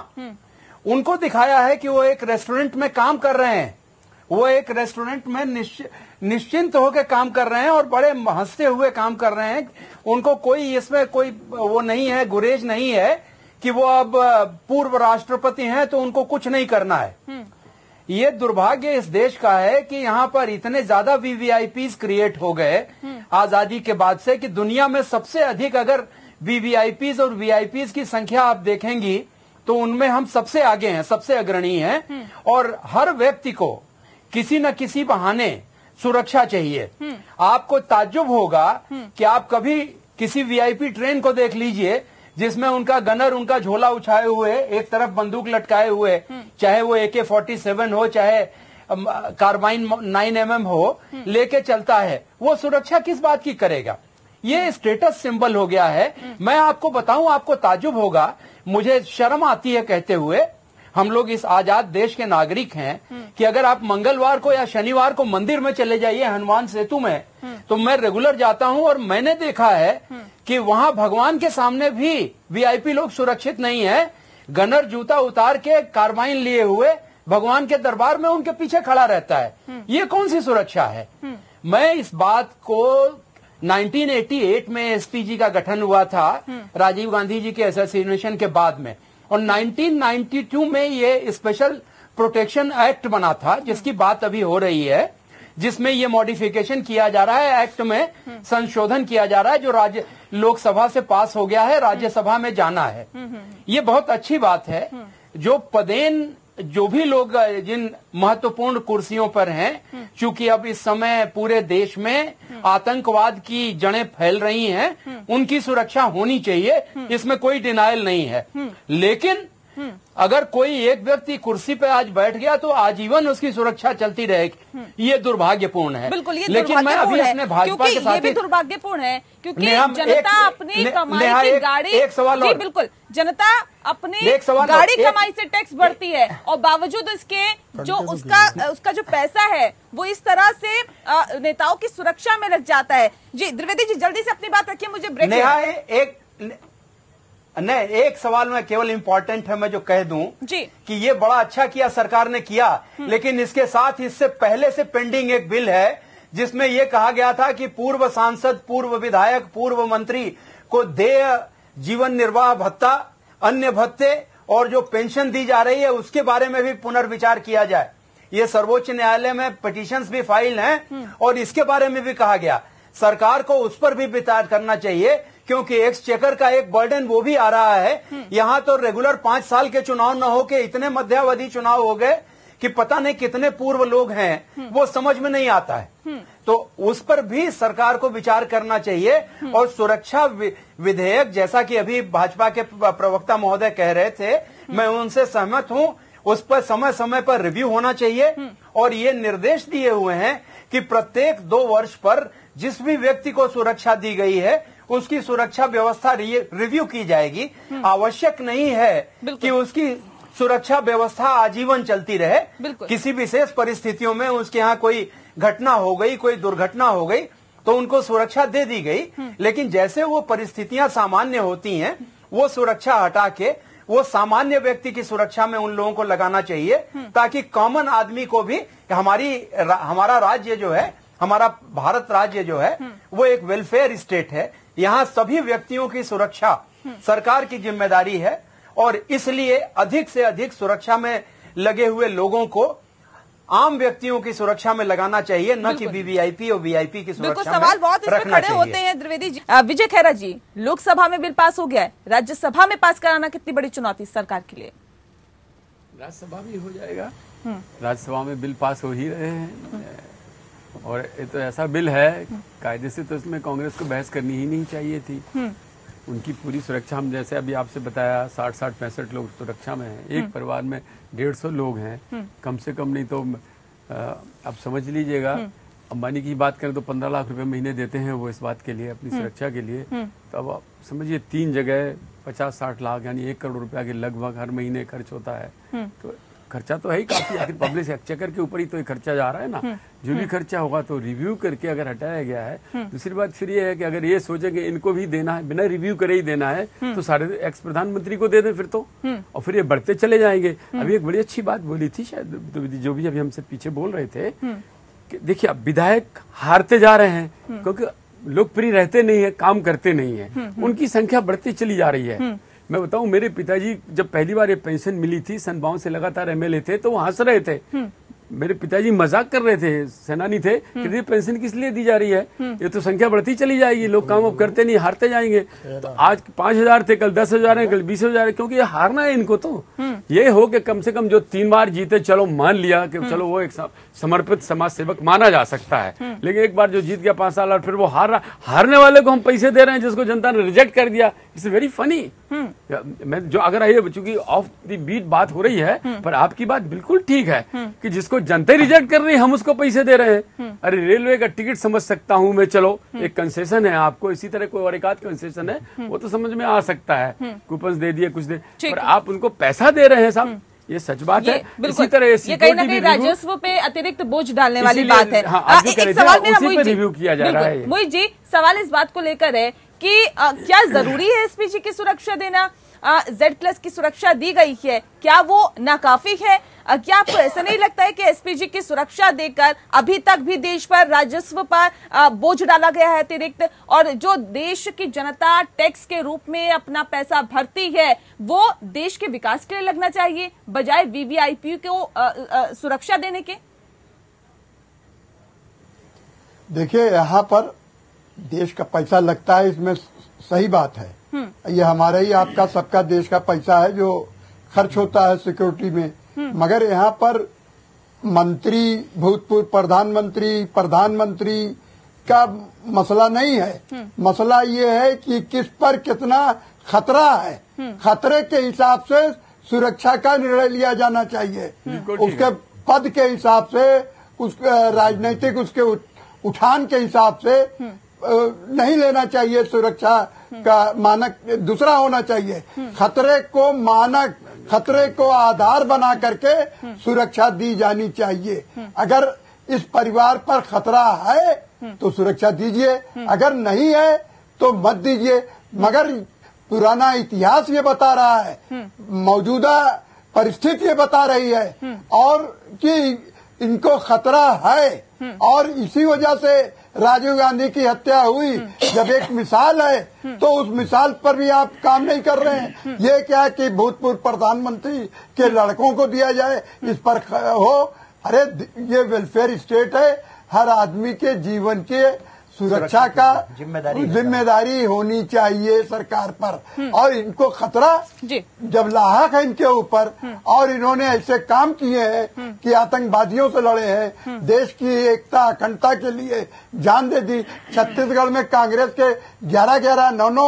उनको दिखाया है कि वो एक रेस्टोरेंट में काम कर रहे हैं। वो एक रेस्टोरेंट में निश्चिंत होकर काम कर रहे हैं और बड़े हंसते हुए काम कर रहे हैं। उनको कोई इसमें कोई वो नहीं है, गुरेज नहीं है कि वो अब पूर्व राष्ट्रपति हैं तो उनको कुछ नहीं करना है। ये दुर्भाग्य इस देश का है कि यहाँ पर इतने ज्यादा वीवीआईपीज क्रिएट हो गए आजादी के बाद से कि दुनिया में सबसे अधिक अगर वीवीआईपीज और वीआईपीज की संख्या आप देखेंगी तो उनमें हम सबसे आगे हैं, सबसे अग्रणी हैं। और हर व्यक्ति को किसी न किसी बहाने सुरक्षा चाहिए। आपको ताज्जुब होगा कि आप कभी किसी वीआईपी ट्रेन को देख लीजिए जिसमें उनका गनर उनका झोला उछाए हुए, एक तरफ बंदूक लटकाए हुए, चाहे वो ए के फोर्टी सेवन हो, चाहे कार्बाइन नाइन एम एम हो, लेके चलता है। वो सुरक्षा किस बात की करेगा? ये स्टेटस सिंबल हो गया है। मैं आपको बताऊं, आपको ताज्जुब होगा, मुझे शर्म आती है कहते हुए, हम लोग इस आजाद देश के नागरिक हैं, कि अगर आप मंगलवार को या शनिवार को मंदिर में चले जाइए हनुमान सेतु में, तो मैं रेगुलर जाता हूं और मैंने देखा है कि वहां भगवान के सामने भी वीआईपी लोग सुरक्षित नहीं है। गनर जूता उतार के कार्बाइन लिए हुए भगवान के दरबार में उनके पीछे खड़ा रहता है। ये कौन सी सुरक्षा है? मैं इस बात को नाइनटीन एटी एट में एसपीजी का गठन हुआ था राजीव गांधी जी के असैसिनेशन के बाद में, और नाइनटीन नाइंटी टू में ये स्पेशल प्रोटेक्शन एक्ट बना था जिसकी बात अभी हो रही है, जिसमें ये मॉडिफिकेशन किया जा रहा है, एक्ट में संशोधन किया जा रहा है, जो राज्य लोकसभा से पास हो गया है, राज्यसभा में जाना है। ये बहुत अच्छी बात है, जो पदेन जो भी लोग जिन महत्वपूर्ण कुर्सियों पर हैं, चूंकि अब इस समय पूरे देश में आतंकवाद की जड़ें फैल रही हैं, उनकी सुरक्षा होनी चाहिए, इसमें कोई डिनायल नहीं है। लेकिन अगर कोई एक व्यक्ति कुर्सी पे आज बैठ गया तो आजीवन उसकी सुरक्षा चलती रहेगी, ये दुर्भाग्यपूर्ण है। बिल्कुल, ये लेकिन मैं अभी है, अपने भाजपा के साथ ये भी दुर्भाग्यपूर्ण है क्योंकि नेहा, जनता एक, अपनी ने, कमाई नेहा, की एक, गाड़ी एक सवाल जी और, बिल्कुल, जनता अपनी एक सवाल गाड़ी और, कमाई से टैक्स भरती है और बावजूद इसके जो उसका उसका जो पैसा है वो इस तरह से आ, नेताओं की सुरक्षा में लग जाता है। जी द्विवेदी जी जल्दी से अपनी बात रखिए, मुझे ब्रेक नेहा एक नहीं, एक सवाल में केवल इंपॉर्टेंट है मैं जो कह दूं जी कि ये बड़ा अच्छा किया सरकार ने किया, लेकिन इसके साथ इससे पहले से पेंडिंग एक बिल है जिसमें यह कहा गया था कि पूर्व सांसद, पूर्व विधायक, पूर्व मंत्री को देय जीवन निर्वाह भत्ता, अन्य भत्ते और जो पेंशन दी जा रही है उसके बारे में भी पुनर्विचार किया जाए। ये सर्वोच्च न्यायालय में पिटीशंस भी फाइल हैं और इसके बारे में भी कहा गया सरकार को उस पर भी विचार करना चाहिए, क्योंकि एक्सचेकर का एक बर्डन वो भी आ रहा है। यहां तो रेगुलर पांच साल के चुनाव न होके इतने मध्यावधि चुनाव हो गए कि पता नहीं कितने पूर्व लोग हैं, वो समझ में नहीं आता है। तो उस पर भी सरकार को विचार करना चाहिए और सुरक्षा विधेयक, जैसा कि अभी भाजपा के प्रवक्ता महोदय कह रहे थे, मैं उनसे सहमत हूं, उस पर समय समय पर रिव्यू होना चाहिए और ये निर्देश दिए हुए हैं कि प्रत्येक दो वर्ष पर जिस भी व्यक्ति को सुरक्षा दी गई है उसकी सुरक्षा व्यवस्था रिव्यू की जाएगी। आवश्यक नहीं है कि उसकी सुरक्षा व्यवस्था आजीवन चलती रहे, किसी विशेष परिस्थितियों में उसके यहाँ कोई घटना हो गई, कोई दुर्घटना हो गई तो उनको सुरक्षा दे दी गई, लेकिन जैसे वो परिस्थितियां सामान्य होती हैं वो सुरक्षा हटा के वो सामान्य व्यक्ति की सुरक्षा में उन लोगों को लगाना चाहिए, ताकि कॉमन आदमी को भी हमारी रा, हमारा राज्य जो है, हमारा भारत राज्य जो है वो एक वेलफेयर स्टेट है। यहाँ सभी व्यक्तियों की सुरक्षा सरकार की जिम्मेदारी है और इसलिए अधिक से अधिक सुरक्षा में लगे हुए लोगों को आम व्यक्तियों की सुरक्षा में लगाना चाहिए, न कि वीवीआईपी और वीआईपी की सुरक्षा में सवाल बहुत इसमें खड़े होते हैं द्विवेदी जी। विजय खैरा जी, लोकसभा में बिल पास हो गया है, राज्यसभा में पास कराना कितनी बड़ी चुनौती सरकार के लिए? राज्यसभा भी हो जाएगा, राज्यसभा में बिल पास हो ही रहे हैं और ये तो ऐसा बिल है कायदे से तो इसमें कांग्रेस को बहस करनी ही नहीं चाहिए थी। उनकी पूरी सुरक्षा, हम जैसे अभी आपसे बताया साठ साठ पैंसठ लोग सुरक्षा में हैं, एक परिवार में डेढ़ सौ लोग हैं कम से कम, नहीं तो आप समझ लीजिएगा अंबानी की बात करें तो पंद्रह लाख रुपए महीने देते हैं वो इस बात के लिए, अपनी सुरक्षा के लिए। तो अब आप समझिए तीन जगह पचास साठ लाख यानी एक करोड़ रुपया के लगभग हर महीने खर्च होता है। तो खर्चा तो है ही काफी, आखिर पब्लिक एक्सचेकर के ऊपर ही तो ये खर्चा जा रहा है ना। जो भी खर्चा होगा तो रिव्यू करके अगर हटाया गया है। दूसरी बात फिर ये है कि अगर ये सोचेंगे इनको भी देना है, बिना रिव्यू करे ही देना है, तो सारे एक्स प्रधानमंत्री को दे दें फिर तो, और फिर ये बढ़ते चले जाएंगे। अभी एक बड़ी अच्छी बात बोली थी शायद जो भी अभी हमसे पीछे बोल रहे थे कि देखिए अब विधायक हारते जा रहे हैं क्योंकि लोकप्रिय रहते नहीं है, काम करते नहीं है, उनकी संख्या बढ़ती चली जा रही है। मैं बताऊं, मेरे पिताजी जब पहली बार ये पेंशन मिली थी, सन बावन से लगातार एमएलए थे, तो वो हंस रहे थे। मेरे पिताजी मजाक कर रहे थे, सेनानी थे, कि ये पेंशन किस लिए दी जा रही है, ये तो संख्या बढ़ती चली जाएगी, लोग काम अब करते नहीं, हारते जाएंगे। तो आज पांच हजार थे, कल दस हजार है, कल बीस हजार है, क्योंकि ये हारना है इनको। तो ये हो कि कम से कम जो तीन बार जीते, चलो मान लिया कि चलो वो एक समर्पित समाज सेवक माना जा सकता है, लेकिन एक बार जो जीत गया पांच साल और फिर वो हार रहा, हारने वाले को हम पैसे दे रहे हैं जिसको जनता ने रिजेक्ट कर दिया। It's very funny. मैं जो अगर ये चूंकि ऑफ द बीट बात हो रही है, पर आपकी बात बिल्कुल ठीक है कि जिसको जनता रिजेक्ट कर रही है हम उसको पैसे दे रहे हैं। अरे रेलवे का टिकट समझ सकता हूं मैं, चलो एक कंसेशन है आपको, इसी तरह कोई और एक आध कंसेशन है वो तो समझ में आ सकता है, कूपन दे दिए कुछ दे, पर आप उनको पैसा दे रहे हैं साहब, ये सच बात है। इसी तरह ये कहीं ना कहीं राजस्व पे अतिरिक्त बोझ डालने वाली बात है। हाँ, एक, एक सवाल मेरा उसी पे रिव्यू किया जा रहा है। मोहित जी, सवाल इस बात को लेकर है कि आ, क्या जरूरी है एसपीजी की सुरक्षा देना? जेड प्लस की सुरक्षा दी गई है, क्या वो नाकाफी है? आ, क्या आपको ऐसा नहीं लगता है कि एसपीजी की सुरक्षा देकर अभी तक भी देश पर राजस्व पर आ, बोझ डाला गया है अतिरिक्त, और जो देश की जनता टैक्स के रूप में अपना पैसा भरती है वो देश के विकास के लिए लगना चाहिए बजाय वीवीआईपी को आ, आ, सुरक्षा देने के? देखिए, यहाँ पर देश का पैसा लगता है, इसमें सही बात है। ये हमारा ही आपका सबका देश का पैसा है जो खर्च होता है सिक्योरिटी में, मगर यहाँ पर मंत्री, भूतपूर्व प्रधानमंत्री, प्रधानमंत्री का मसला नहीं है। मसला ये है कि किस पर कितना खतरा है, खतरे के हिसाब से सुरक्षा का निर्णय लिया जाना चाहिए। उसके पद के हिसाब से, उस राजनीतिक उसके उठान के हिसाब से नहीं लेना चाहिए। सुरक्षा का मानक दूसरा होना चाहिए। खतरे को मानक, खतरे को आधार बना करके सुरक्षा दी जानी चाहिए। अगर इस परिवार पर खतरा है तो सुरक्षा दीजिए, अगर नहीं है तो मत दीजिए। मगर पुराना इतिहास ये बता रहा है, मौजूदा परिस्थिति ये बता रही है और कि इनको खतरा है और इसी वजह से राजीव गांधी की हत्या हुई। जब एक मिसाल है तो उस मिसाल पर भी आप काम नहीं कर रहे हैं। ये क्या कि भूतपूर्व प्रधानमंत्री के लड़कों को दिया जाए, इस पर हो। अरे ये वेलफेयर स्टेट है, हर आदमी के जीवन के सुरक्षा का जिम्मेदारी जिम्मेदारी होनी चाहिए सरकार पर। और इनको खतरा जब लाहक है इनके ऊपर और इन्होंने ऐसे काम किए हैं कि आतंकवादियों से लड़े हैं, देश की एकता अखंडता के लिए जान दे दी। छत्तीसगढ़ में कांग्रेस के ग्यारह ग्यारह नौ नौ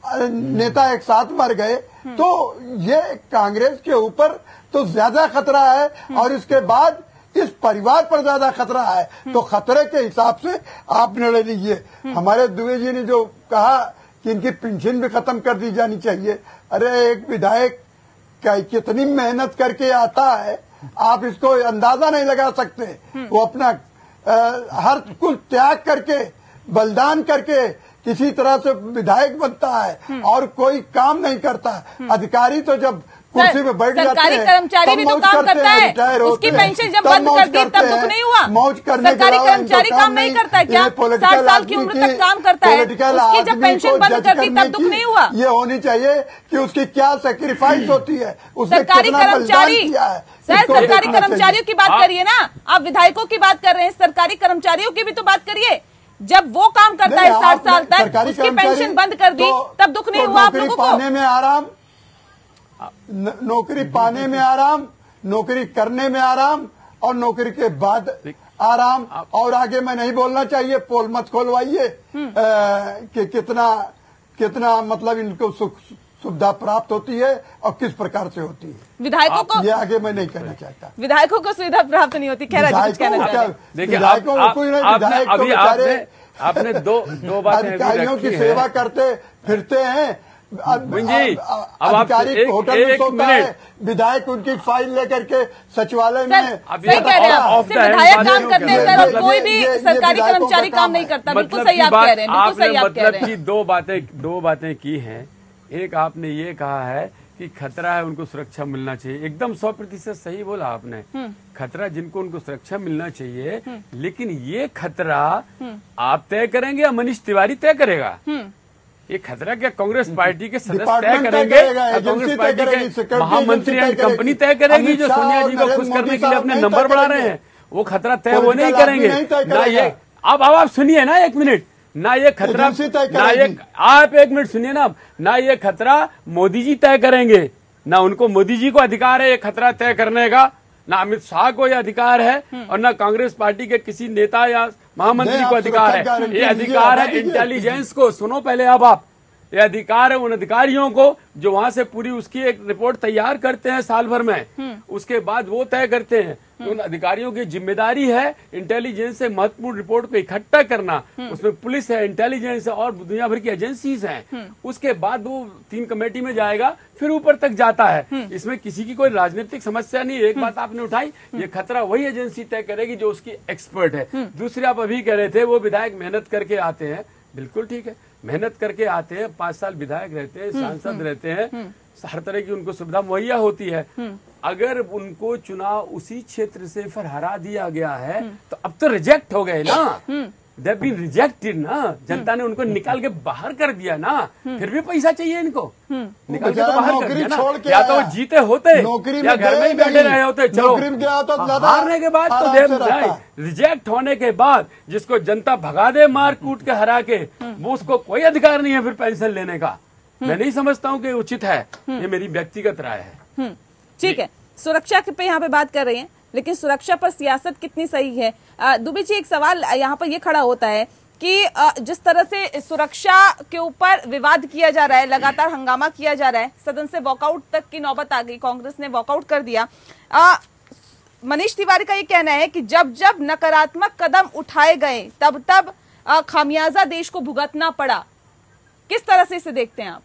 नेता एक साथ मर गए, तो ये कांग्रेस के ऊपर तो ज्यादा खतरा है और इसके बाद इस परिवार पर ज्यादा खतरा है। तो खतरे के हिसाब से आप निर्णय लीजिए। हमारे दुबे जी ने जो कहा कि इनकी पेंशन भी खत्म कर दी जानी चाहिए। अरे एक विधायक क्या कितनी मेहनत करके आता है, आप इसको अंदाजा नहीं लगा सकते। वो अपना आ, हर कुछ त्याग करके, बलिदान करके किसी तरह से विधायक बनता है और कोई काम नहीं करता। अधिकारी तो जब कुर्सी में बैठ जाते हैं, सरकारी कर्मचारी भी तो काम करता है, उसकी पेंशन जब बंद कर दी तब दुख नहीं हुआ। मौज करने सरकारी कर्मचारी काम नहीं करता है क्या? साठ साल की उम्र तक काम करता है, उसकी जब पेंशन बंद कर दी तब दुख नहीं हुआ। ये होनी चाहिए कि उसकी क्या सेक्रीफाइस होती है, उसने सरकारी कितना बलिदान कर्मचारी किया है। सर, सरकारी कर्मचारियों की बात करिए ना, आप विधायकों की बात कर रहे हैं, सरकारी कर्मचारियों की भी तो बात करिए। जब वो काम करता है साठ साल तक, उसकी पेंशन बंद कर दी तब दुख नहीं हुआ आप लोगों को? पाने में आराम, नौकरी पाने में आराम, नौकरी करने में आराम और नौकरी के बाद आराम। और आगे मैं नहीं बोलना चाहिए, पोल मत खोलवाइए कि कितना कितना मतलब इनको सुख सुविधा प्राप्त होती है और किस प्रकार से होती है। विधायकों को ये आगे मैं नहीं कहना चाहता। विधायकों को सुविधा प्राप्त नहीं होती। खैर, कुछ कहना चाहते हैं। देखिए, अभी आपने आपने दो दो बातें अधिकारियों की सेवा करते फिरते हैं। जी, अधिकारी होटल में सोता है, विधायक उनकी फाइल लेकर के सचिवालय में। सही कह रहे हैं, विधायक काम करते हैं सर, और कोई भी सरकारी कर्मचारी काम नहीं करता। बिल्कुल सही आप कह रहे हैं, बिल्कुल सही आप कह रहे हैं। दो बातें दो बातें की हैं। एक आपने ये कहा है कि खतरा है, उनको सुरक्षा मिलना चाहिए। एकदम सौ प्रतिशत सही बोला आपने। खतरा जिनको उनको सुरक्षा मिलना चाहिए, लेकिन ये खतरा आप तय करेंगे या मनीष तिवारी तय करेगा? ये खतरा क्या कांग्रेस पार्टी के सदस्य तय करेंगे? कांग्रेस पार्टी के महामंत्री एंड कंपनी तय करेगी, जो सोनिया जी को खुश करने के लिए अपने नंबर बढ़ा रहे हैं। वो खतरा तय वो नहीं करेंगे ना। ये अब अब आप सुनिए ना एक मिनट, ना ये खतरा ना ये आप एक मिनट सुनिए ना, ना ये खतरा मोदी जी तय करेंगे, ना उनको मोदी जी को अधिकार है ये खतरा तय करने का, ना अमित शाह को यह अधिकार है और ना कांग्रेस पार्टी के किसी नेता या महामंत्री को अधिकार है। ये अधिकार है इंटेलिजेंस को। सुनो पहले, अब आप ये अधिकार है उन अधिकारियों को जो वहां से पूरी उसकी एक रिपोर्ट तैयार करते हैं साल भर में, उसके बाद वो तय करते हैं। तो उन अधिकारियों की जिम्मेदारी है इंटेलिजेंस से महत्वपूर्ण रिपोर्ट को इकट्ठा करना। उसमें पुलिस है, इंटेलिजेंस है और दुनिया भर की एजेंसीज हैं। उसके बाद वो तीन कमेटी में जाएगा, फिर ऊपर तक जाता है। इसमें किसी की कोई राजनीतिक समस्या नहीं। एक बात आपने उठाई, ये खतरा वही एजेंसी तय करेगी जो उसकी एक्सपर्ट है। दूसरी आप अभी कह रहे थे वो विधायक मेहनत करके आते हैं, बिल्कुल ठीक है, मेहनत करके आते हैं, पांच साल विधायक रहते हैं, सांसद रहते हैं, हर तरह की उनको सुविधा मुहैया होती है। अगर उनको चुनाव उसी क्षेत्र से फिर हरा दिया गया है तो अब तो रिजेक्ट हो गए ना, दे हैव बीन रिजेक्टेड ना, जनता ने उनको निकाल के बाहर कर दिया ना, फिर भी पैसा चाहिए इनको, निकाल के तो बाहर कर दिया ना। या तो वो जीते होते या घर में ही बैठे रहे होते। चलो, हारने के बाद तो दे रिजेक्ट होने के बाद जिसको जनता भगा दे मार कूट के हरा के, वो उसको कोई अधिकार नहीं है फिर पेंशन लेने का। मैं नहीं समझता हूँ कि उचित है, ये मेरी व्यक्तिगत राय है। ठीक है, सुरक्षा के पे यहाँ पे बात कर रहे हैं, लेकिन सुरक्षा पर सियासत कितनी सही है? दुबे जी, एक सवाल यहाँ पर ये खड़ा होता है कि जिस तरह से सुरक्षा के ऊपर विवाद किया जा रहा है, लगातार हंगामा किया जा रहा है, सदन से वॉकआउट तक की नौबत आ गई, कांग्रेस ने वॉकआउट कर दिया। मनीष तिवारी का ये कहना है कि जब जब नकारात्मक कदम उठाए गए तब तब खामियाजा देश को भुगतना पड़ा। किस तरह से इसे देखते हैं आप?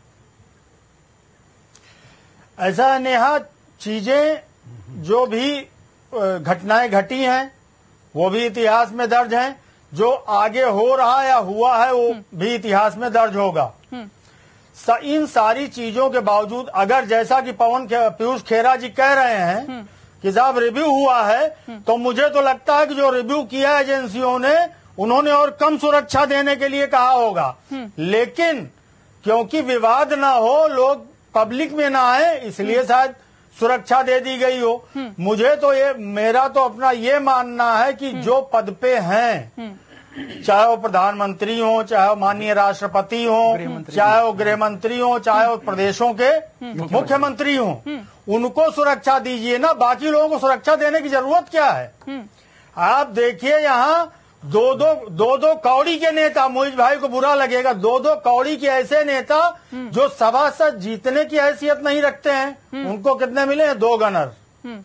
ऐसा नेहा, चीजें जो भी घटनाएं घटी हैं वो भी इतिहास में दर्ज हैं, जो आगे हो रहा या हुआ है वो भी इतिहास में दर्ज होगा। इन सारी चीजों के बावजूद अगर जैसा कि पवन पीयूष खेरा जी कह रहे हैं कि साहब रिव्यू हुआ है, तो मुझे तो लगता है कि जो रिव्यू किया एजेंसियों ने, उन्होंने और कम सुरक्षा देने के लिए कहा होगा। लेकिन क्योंकि विवाद ना हो, लोग पब्लिक में ना आए, इसलिए शायद सुरक्षा दे दी गई हो। मुझे तो ये, मेरा तो अपना ये मानना है कि जो पद पे हैं, चाहे वो प्रधानमंत्री हो, चाहे वो माननीय राष्ट्रपति हो, चाहे वो गृह मंत्री हो, चाहे वो प्रदेशों के मुख्यमंत्री हो, उनको सुरक्षा दीजिए ना, बाकी लोगों को सुरक्षा देने की जरूरत क्या है? आप देखिए यहाँ दो दो दो दो कौड़ी के नेता, मोहित भाई को बुरा लगेगा, दो दो कौड़ी के ऐसे नेता जो सभासद जीतने की हैसियत नहीं रखते हैं, उनको कितने मिले हैं? दो गनर।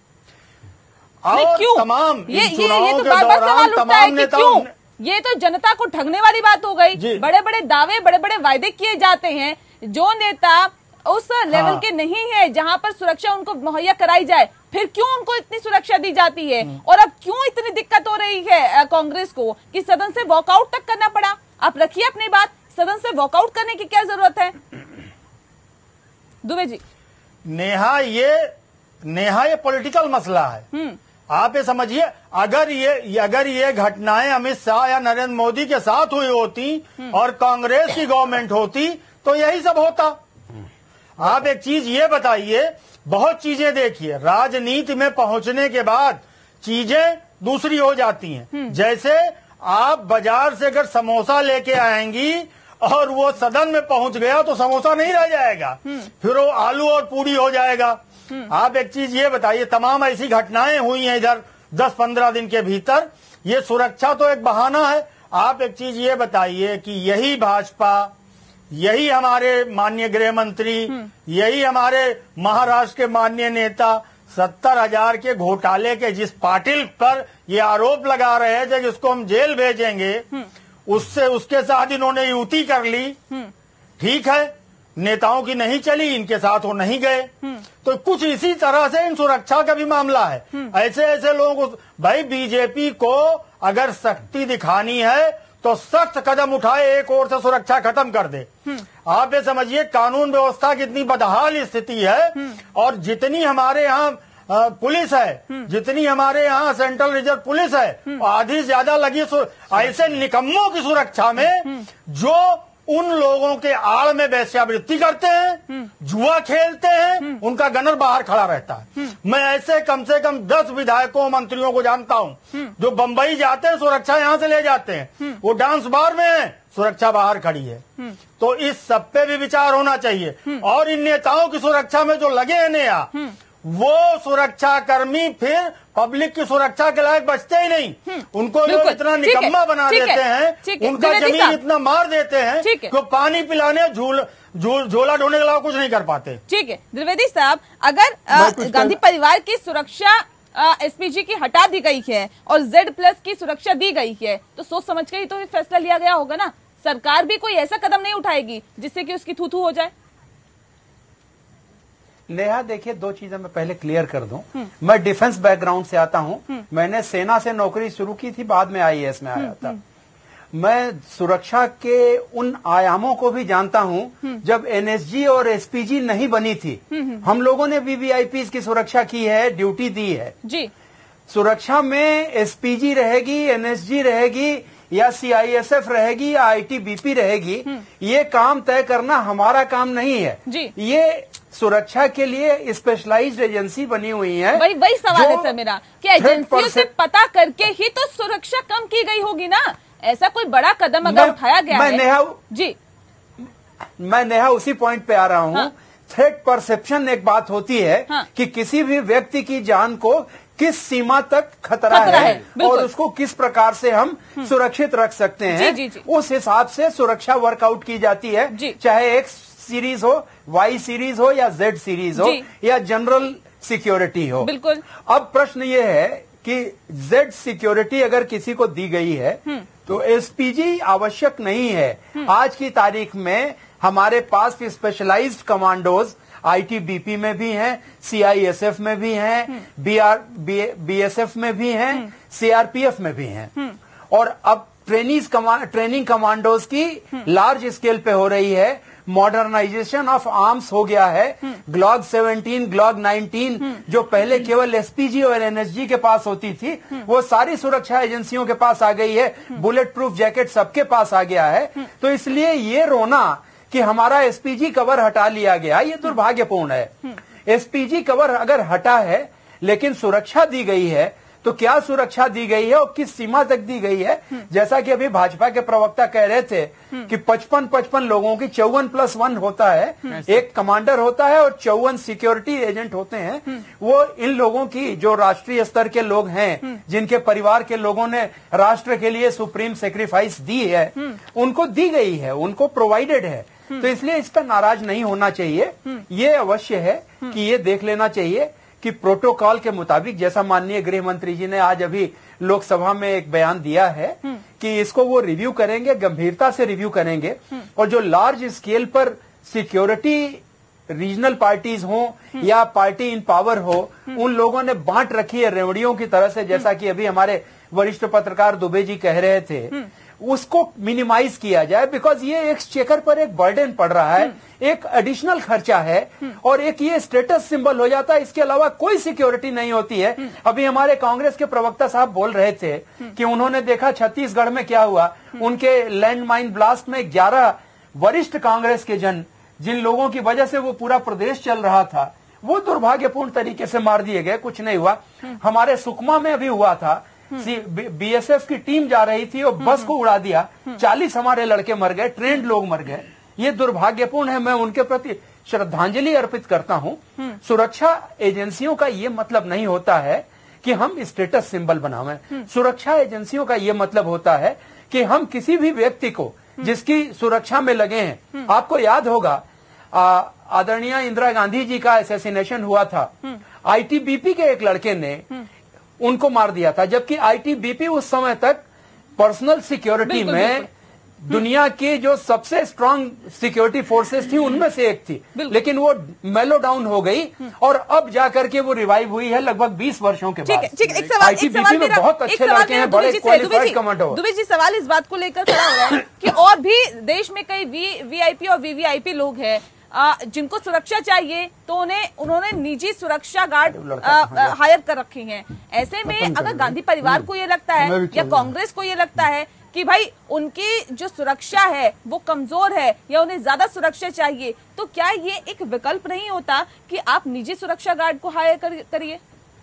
और तमाम ये, ये, ये तो बार बार सवाल उठता है कि क्यों? ये तो जनता को ठगने वाली बात हो गई। बड़े बड़े दावे, बड़े बड़े वायदे किए जाते हैं, जो नेता उस लेवल हाँ। के नहीं है जहां पर सुरक्षा उनको मुहैया कराई जाए, फिर क्यों उनको इतनी सुरक्षा दी जाती है? और अब क्यों इतनी दिक्कत हो रही है कांग्रेस को कि सदन से वॉकआउट तक करना पड़ा? आप रखिए अपनी बात, सदन से वॉकआउट करने की क्या जरूरत है? दुबे जी। नेहा ये नेहा ये पॉलिटिकल मसला है। आप ये समझिए, अगर ये अगर ये घटनाएं अमित शाह या नरेंद्र मोदी के साथ हुई होती और कांग्रेस की गवर्नमेंट होती तो यही सब होता। आप एक चीज ये बताइए, बहुत चीजें देखिए, राजनीति में पहुंचने के बाद चीजें दूसरी हो जाती हैं। जैसे आप बाजार से अगर समोसा लेके आएंगी और वो सदन में पहुंच गया तो समोसा नहीं रह जाएगा, फिर वो आलू और पूरी हो जाएगा। आप एक चीज ये बताइए, तमाम ऐसी घटनाएं हुई हैं इधर दस पंद्रह दिन के भीतर, ये सुरक्षा तो एक बहाना है। आप एक चीज ये बताइए कि यही भाजपा, यही हमारे माननीय गृह मंत्री, यही हमारे महाराष्ट्र के माननीय नेता सत्तर हजार के घोटाले के जिस पाटिल पर ये आरोप लगा रहे थे कि उसको हम जेल भेजेंगे, उससे उसके साथ इन्होंने युति कर ली। ठीक है, नेताओं की नहीं चली, इनके साथ वो नहीं गए। तो कुछ इसी तरह से इन सुरक्षा का भी मामला है। ऐसे ऐसे लोगों को, भाई बीजेपी को अगर शक्ति दिखानी है तो सख्त कदम उठाए, एक ओर से सुरक्षा खत्म कर दे। आप ये समझिए कानून व्यवस्था की इतनी बदहाल स्थिति है, और जितनी हमारे यहाँ पुलिस है, जितनी हमारे यहाँ सेंट्रल रिजर्व पुलिस है, आधी ज्यादा लगी ऐसे निकम्मों की सुरक्षा में जो उन लोगों के आड़ में वेश्यावृत्ति करते हैं, जुआ खेलते हैं, उनका गनर बाहर खड़ा रहता है। मैं ऐसे कम से कम दस विधायकों मंत्रियों को जानता हूं जो बंबई जाते हैं, सुरक्षा यहां से ले जाते हैं, वो डांस बार में है, सुरक्षा बाहर खड़ी है। तो इस सब पे भी विचार होना चाहिए। और इन नेताओं की सुरक्षा में जो लगे हैं नया, वो सुरक्षा कर्मी फिर पब्लिक की सुरक्षा के लायक बचते ही नहीं। उनको जो इतना निकम्मा बना देते हैं, उनका जमीन इतना मार देते हैं कि पानी पिलाने, झूल झोला ढोने के अलावा कुछ नहीं कर पाते। ठीक है द्विवेदी साहब, अगर गांधी परिवार की सुरक्षा एसपीजी की हटा दी गई है और जेड प्लस की सुरक्षा दी गई है, तो सोच समझ कर ही तो ये फैसला लिया गया होगा ना। सरकार भी कोई ऐसा कदम नहीं उठाएगी जिससे कि उसकी थू थू हो जाए। नेहा देखिए, दो चीजें मैं पहले क्लियर कर दूं। मैं डिफेंस बैकग्राउंड से आता हूं। मैंने सेना से नौकरी शुरू की थी, बाद में आईएएस में आया था। मैं सुरक्षा के उन आयामों को भी जानता हूं जब एनएसजी और एसपीजी नहीं बनी थी। हम लोगों ने वीवीआईपी की सुरक्षा की है, ड्यूटी दी है जी। सुरक्षा में एसपीजी रहेगी, एनएसजी रहेगी, या सीआईएसएफ रहेगी, या आईटीबीपी रहेगी, ये काम तय करना हमारा काम नहीं है जी। ये सुरक्षा के लिए स्पेशलाइज्ड एजेंसी बनी हुई है। वही वही सवाल है सर मेरा कि एजेंसियों से पता करके ही तो सुरक्षा कम की गई होगी ना। ऐसा कोई बड़ा कदम अगर उठाया गया मैं है नेहा जी, मैं नेहा उसी पॉइंट पे आ रहा हूं हाँ। थ्रेट परसेप्शन एक बात होती है हाँ। कि किसी भी व्यक्ति की जान को किस सीमा तक खतरा, खतरा है, है और उसको किस प्रकार से हम सुरक्षित रख सकते हैं, जी, जी, जी। उस हिसाब से सुरक्षा वर्कआउट की जाती है, चाहे एक्स सीरीज हो, वाई सीरीज हो या जेड सीरीज हो या जनरल सिक्योरिटी हो। बिल्कुल। अब प्रश्न ये है कि जेड सिक्योरिटी अगर किसी को दी गई है तो एसपीजी आवश्यक नहीं है। आज की तारीख में हमारे पास स्पेशलाइज्ड कमांडोज आईटीबीपी में भी हैं, सीआईएसएफ में भी हैं, बीआर बीएसएफ में भी हैं, सीआरपीएफ में भी हैं, और अब ट्रेनिंग कमा, ट्रेनिंग कमांडोज की लार्ज स्केल पे हो रही है। मॉडर्नाइजेशन ऑफ आर्म्स हो गया है। ग्लॉक सेवनटीन, ग्लॉक नाइनटीन जो पहले केवल एसपीजी और एनएसजी के पास होती थी, वो सारी सुरक्षा एजेंसियों के पास आ गई है। बुलेट प्रूफ जैकेट सबके पास आ गया है। तो इसलिए ये रोना कि हमारा एसपीजी कवर हटा लिया गया, ये दुर्भाग्यपूर्ण है। एसपीजी कवर अगर हटा है लेकिन सुरक्षा दी गई है, तो क्या सुरक्षा दी गई है और किस सीमा तक दी गई है? जैसा कि अभी भाजपा के प्रवक्ता कह रहे थे कि पचपन पचपन लोगों की चौवन प्लस वन होता है, एक कमांडर होता है और चौवन सिक्योरिटी एजेंट होते हैं। वो इन लोगों की जो राष्ट्रीय स्तर के लोग हैं, जिनके परिवार के लोगों ने राष्ट्र के लिए सुप्रीम सेक्रीफाइस दी है, उनको दी गई है, उनको प्रोवाइडेड है। तो इसलिए इस पर नाराज नहीं होना चाहिए। ये अवश्य है कि ये देख लेना चाहिए कि प्रोटोकॉल के मुताबिक, जैसा माननीय गृह मंत्री जी ने आज अभी लोकसभा में एक बयान दिया है कि इसको वो रिव्यू करेंगे, गंभीरता से रिव्यू करेंगे, और जो लार्ज स्केल पर सिक्योरिटी रीजनल पार्टीज हो या पार्टी इन पावर हो, उन लोगों ने बांट रखी है रेवड़ियों की तरह से, जैसा कि अभी हमारे वरिष्ठ पत्रकार दुबे जी कह रहे थे, उसको मिनिमाइज किया जाए। बिकॉज ये एक्सचेकर पर एक बर्डन पड़ रहा है, एक एडिशनल खर्चा है, और एक ये स्टेटस सिंबल हो जाता है। इसके अलावा कोई सिक्योरिटी नहीं होती है। अभी हमारे कांग्रेस के प्रवक्ता साहब बोल रहे थे कि उन्होंने देखा छत्तीसगढ़ में क्या हुआ। उनके लैंडमाइन ब्लास्ट में ग्यारह वरिष्ठ कांग्रेस के जन, जिन लोगों की वजह से वो पूरा प्रदेश चल रहा था, वो दुर्भाग्यपूर्ण तरीके से मार दिए गए। कुछ नहीं हुआ। हमारे सुकमा में अभी हुआ था, बीएसएफ की टीम जा रही थी और बस को उड़ा दिया, चालीस हमारे लड़के मर गए, ट्रेंड लोग मर गए। ये दुर्भाग्यपूर्ण है। मैं उनके प्रति श्रद्धांजलि अर्पित करता हूं। सुरक्षा एजेंसियों का ये मतलब नहीं होता है कि हम स्टेटस सिंबल बनावें। सुरक्षा एजेंसियों का ये मतलब होता है कि हम किसी भी व्यक्ति को जिसकी सुरक्षा में लगे हैं, आपको याद होगा आदरणीय इंदिरा गांधी जी का असैसिनेशन हुआ था, आईटीबीपी के एक लड़के ने उनको मार दिया था, जबकि आईटीबीपी उस समय तक पर्सनल सिक्योरिटी में दुनिया की जो सबसे स्ट्रांग सिक्योरिटी फोर्सेस थी उनमें से एक थी, लेकिन वो मेलो डाउन हो गई और अब जाकर के वो रिवाइव हुई है लगभग बीस वर्षों के बाद। ठीक है, एक सवाल, एक सवाल में बहुत अच्छे लड़के हैं, बड़े क्वालिफाइड कमांडो। दुबे जी, सवाल इस बात को लेकर खड़ा हो रहा है कि और भी देश में कई वीआईपी और वीवीआईपी लोग हैं जिनको सुरक्षा चाहिए, तो उन्हें उन्होंने निजी सुरक्षा गार्ड हायर कर रखे हैं। ऐसे में अगर गांधी परिवार को ये लगता है या कांग्रेस को ये लगता है कि भाई उनकी जो सुरक्षा है वो कमजोर है या उन्हें ज्यादा सुरक्षा चाहिए, तो क्या ये एक विकल्प नहीं होता कि आप निजी सुरक्षा गार्ड को हायर करिए?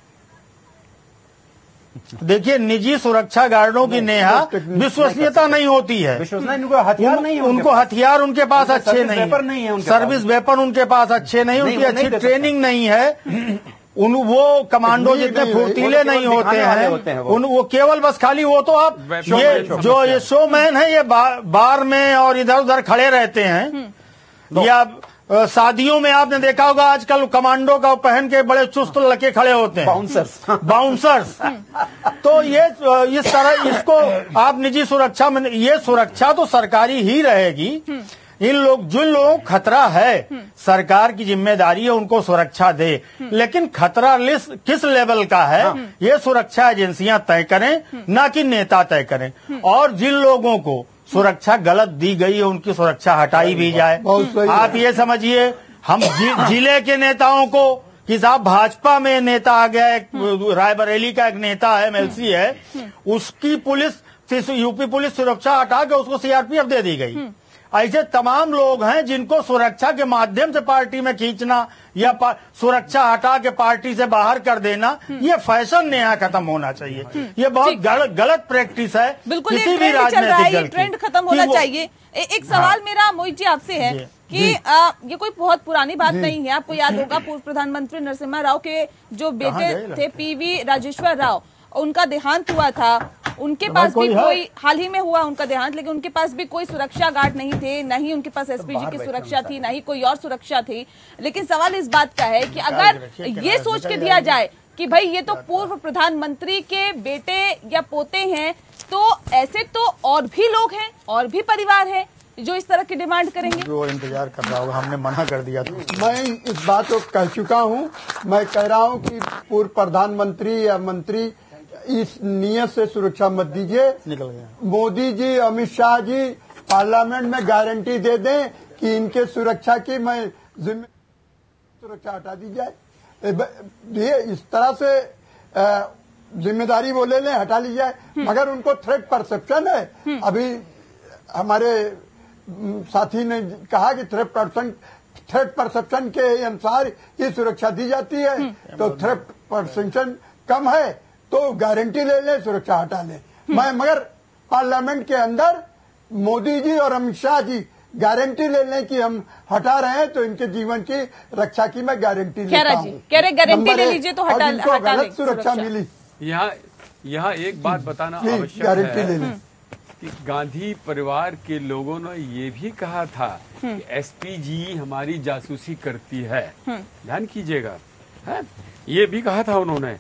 देखिए, निजी सुरक्षा गार्डों की नेहा विश्वसनीयता नहीं होती है। उनको हथियार नहीं है, उनको हथियार उनके पास अच्छे नहीं है, सर्विस वेपन उनके पास अच्छे नहीं, उनकी अच्छी ट्रेनिंग नहीं है, उन वो कमांडो जितने फुर्तीले नहीं होते हैं, उन वो केवल बस खाली वो तो आप ये जो ये शोमैन है, ये बार में और इधर उधर खड़े रहते हैं, या शादियों में आपने देखा होगा आजकल कमांडो का पहन के बड़े चुस्त लड़के खड़े होते हैं, बाउंसर्स बाउंसर्स तो ये इस तरह इसको आप निजी सुरक्षा में, ये सुरक्षा तो सरकारी ही रहेगी। इन लोग जिन लोगों को खतरा है, सरकार की जिम्मेदारी है उनको सुरक्षा दे, लेकिन खतरा लिस्ट किस लेवल का है ये सुरक्षा एजेंसियां तय करें, ना कि नेता तय करें। और जिन लोगों को सुरक्षा गलत दी गई है उनकी सुरक्षा हटाई भी जाए। आप ये समझिए, हम जिले के नेताओं को कि साहब भाजपा में नेता आ गया, एक रायबरेली का एक नेता है, एमएलसी है, उसकी पुलिस यूपी पुलिस सुरक्षा हटा के उसको सीआरपीएफ दे दी गई। ऐसे तमाम लोग हैं जिनको सुरक्षा के माध्यम से पार्टी में खींचना या सुरक्षा हटा के पार्टी से बाहर कर देना, ये फैशन नेहा खत्म होना चाहिए। ये बहुत गल, गलत प्रैक्टिस है किसी भी राजनीतिक दल की। ट्रेंड खत्म होना चाहिए। ए, एक सवाल हाँ। मेरा मोहित जी आपसे है कि आ, ये कोई बहुत पुरानी बात नहीं है। आपको याद होगा पूर्व प्रधानमंत्री नरसिम्हा राव के जो बेटे थे पीवी राजेश्वर राव, उनका देहांत हुआ था। उनके पास भी कोई, हाल ही में हुआ उनका देहांत, लेकिन उनके पास भी कोई सुरक्षा गार्ड नहीं थे, न ही उनके पास एसपीजी की सुरक्षा थी, न ही कोई और सुरक्षा थी। लेकिन सवाल इस बात का है कि अगर ये सोच के दिया जाए कि भाई ये तो पूर्व प्रधानमंत्री के बेटे या पोते हैं, तो ऐसे तो और भी लोग हैं, और भी परिवार हैं जो इस तरह की डिमांड करेंगे। जो इंतजार कर रहा होगा, हमने मना कर दिया था। मैं इस बात को कह चुका हूँ। मैं कह रहा हूँ कि पूर्व प्रधानमंत्री या मंत्री इस नियत से सुरक्षा मत दीजिए। निकल गया मोदी जी, अमित शाह जी पार्लियामेंट में गारंटी दे दें कि इनके सुरक्षा की मैं जिम्मे सुरक्षा हटा दी जाए। ये इस तरह से जिम्मेदारी वो ले लें, हटा ली जाए। मगर उनको थ्रेट परसेप्शन है। अभी हमारे साथी ने कहा कि थ्रेट परसेप्शन थ्रेट परसेप्शन के अनुसार ये सुरक्षा दी जाती है, तो थ्रेट परसेप्शन कम है तो गारंटी ले लें, सुरक्षा हटा लें। मैं मगर पार्लियामेंट के अंदर मोदी जी और अमित शाह जी गारंटी ले लें कि हम हटा रहे हैं, तो इनके जीवन की रक्षा की मैं गारंटी लेता हूँ। कह रहे गारंटी ले लीजिए तो हटा, इनको हटा गलत सुरक्षा मिली। यहाँ यहाँ एक बात बताना आवश्यक गारंटी ले है लें कि गांधी परिवार के लोगों ने ये भी कहा था कि एसपीजी हमारी जासूसी करती है। ध्यान कीजिएगा, है ये भी कहा था उन्होंने।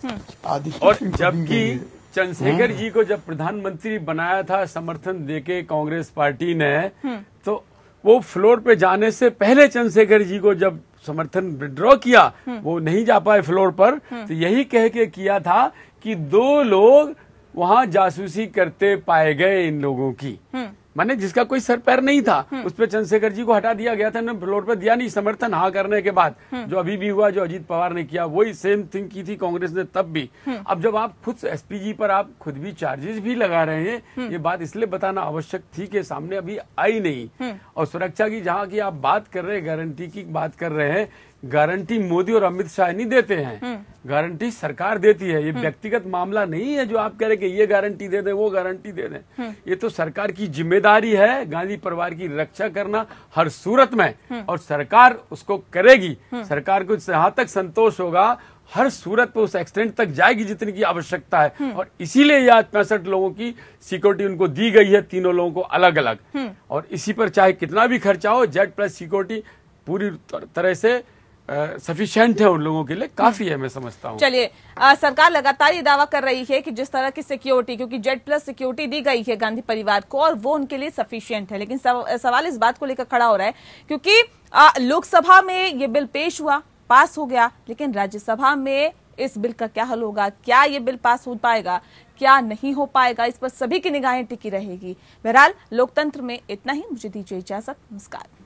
और जबकि चंद्रशेखर जी को जब प्रधानमंत्री बनाया था समर्थन देके कांग्रेस पार्टी ने, तो वो फ्लोर पे जाने से पहले चंद्रशेखर जी को जब समर्थन विड्रॉ किया, वो नहीं जा पाए फ्लोर पर, तो यही कह के किया था कि दो लोग वहां जासूसी करते पाए गए इन लोगों की, माने जिसका कोई सर पैर नहीं था, उस पर चंद्रशेखर जी को हटा दिया गया था। ना फ्लोर पर दिया नहीं समर्थन, हाँ करने के बाद जो अभी भी हुआ, जो अजीत पवार ने किया, वही सेम थिंग की थी कांग्रेस ने तब भी। अब जब आप खुद एसपीजी पर आप खुद भी चार्जेस भी लगा रहे हैं, ये बात इसलिए बताना आवश्यक थी कि सामने अभी आई नहीं। और सुरक्षा की जहाँ की आप बात कर रहे हैं, गारंटी की बात कर रहे हैं, गारंटी मोदी और अमित शाह नहीं देते हैं, गारंटी सरकार देती है। ये व्यक्तिगत मामला नहीं है जो आप कह रहे कि ये गारंटी दे दें, वो गारंटी दे दें। ये तो सरकार की जिम्मेदारी है गांधी परिवार की रक्षा करना हर सूरत में, और सरकार उसको करेगी। सरकार को जहां तक संतोष होगा, हर सूरत पे उस एक्सटेंट तक जाएगी जितनी की आवश्यकता है। और इसीलिए ये आज पैंसठ लोगों की सिक्योरिटी उनको दी गई है, तीनों लोगों को अलग अलग। और इसी पर चाहे कितना भी खर्चा हो, जेड प्लस सिक्योरिटी पूरी तरह से सफिशिएंट है उन लोगों के लिए, काफी है मैं समझता हूँ। चलिए, सरकार लगातार ये दावा कर रही है कि जिस तरह की सिक्योरिटी, क्योंकि जेड प्लस सिक्योरिटी दी गई है गांधी परिवार को, और वो उनके लिए सफिशिएंट है। लेकिन सव, सवाल इस बात को लेकर खड़ा हो रहा है क्योंकि लोकसभा में ये बिल पेश हुआ, पास हो गया, लेकिन राज्यसभा में इस बिल का क्या हल होगा? क्या ये बिल पास हो पाएगा, क्या नहीं हो पाएगा? इस पर सभी की निगाहें टिकी रहेगी। बहरहाल लोकतंत्र में इतना ही। मुझे दीजिए इजाजत, नमस्कार।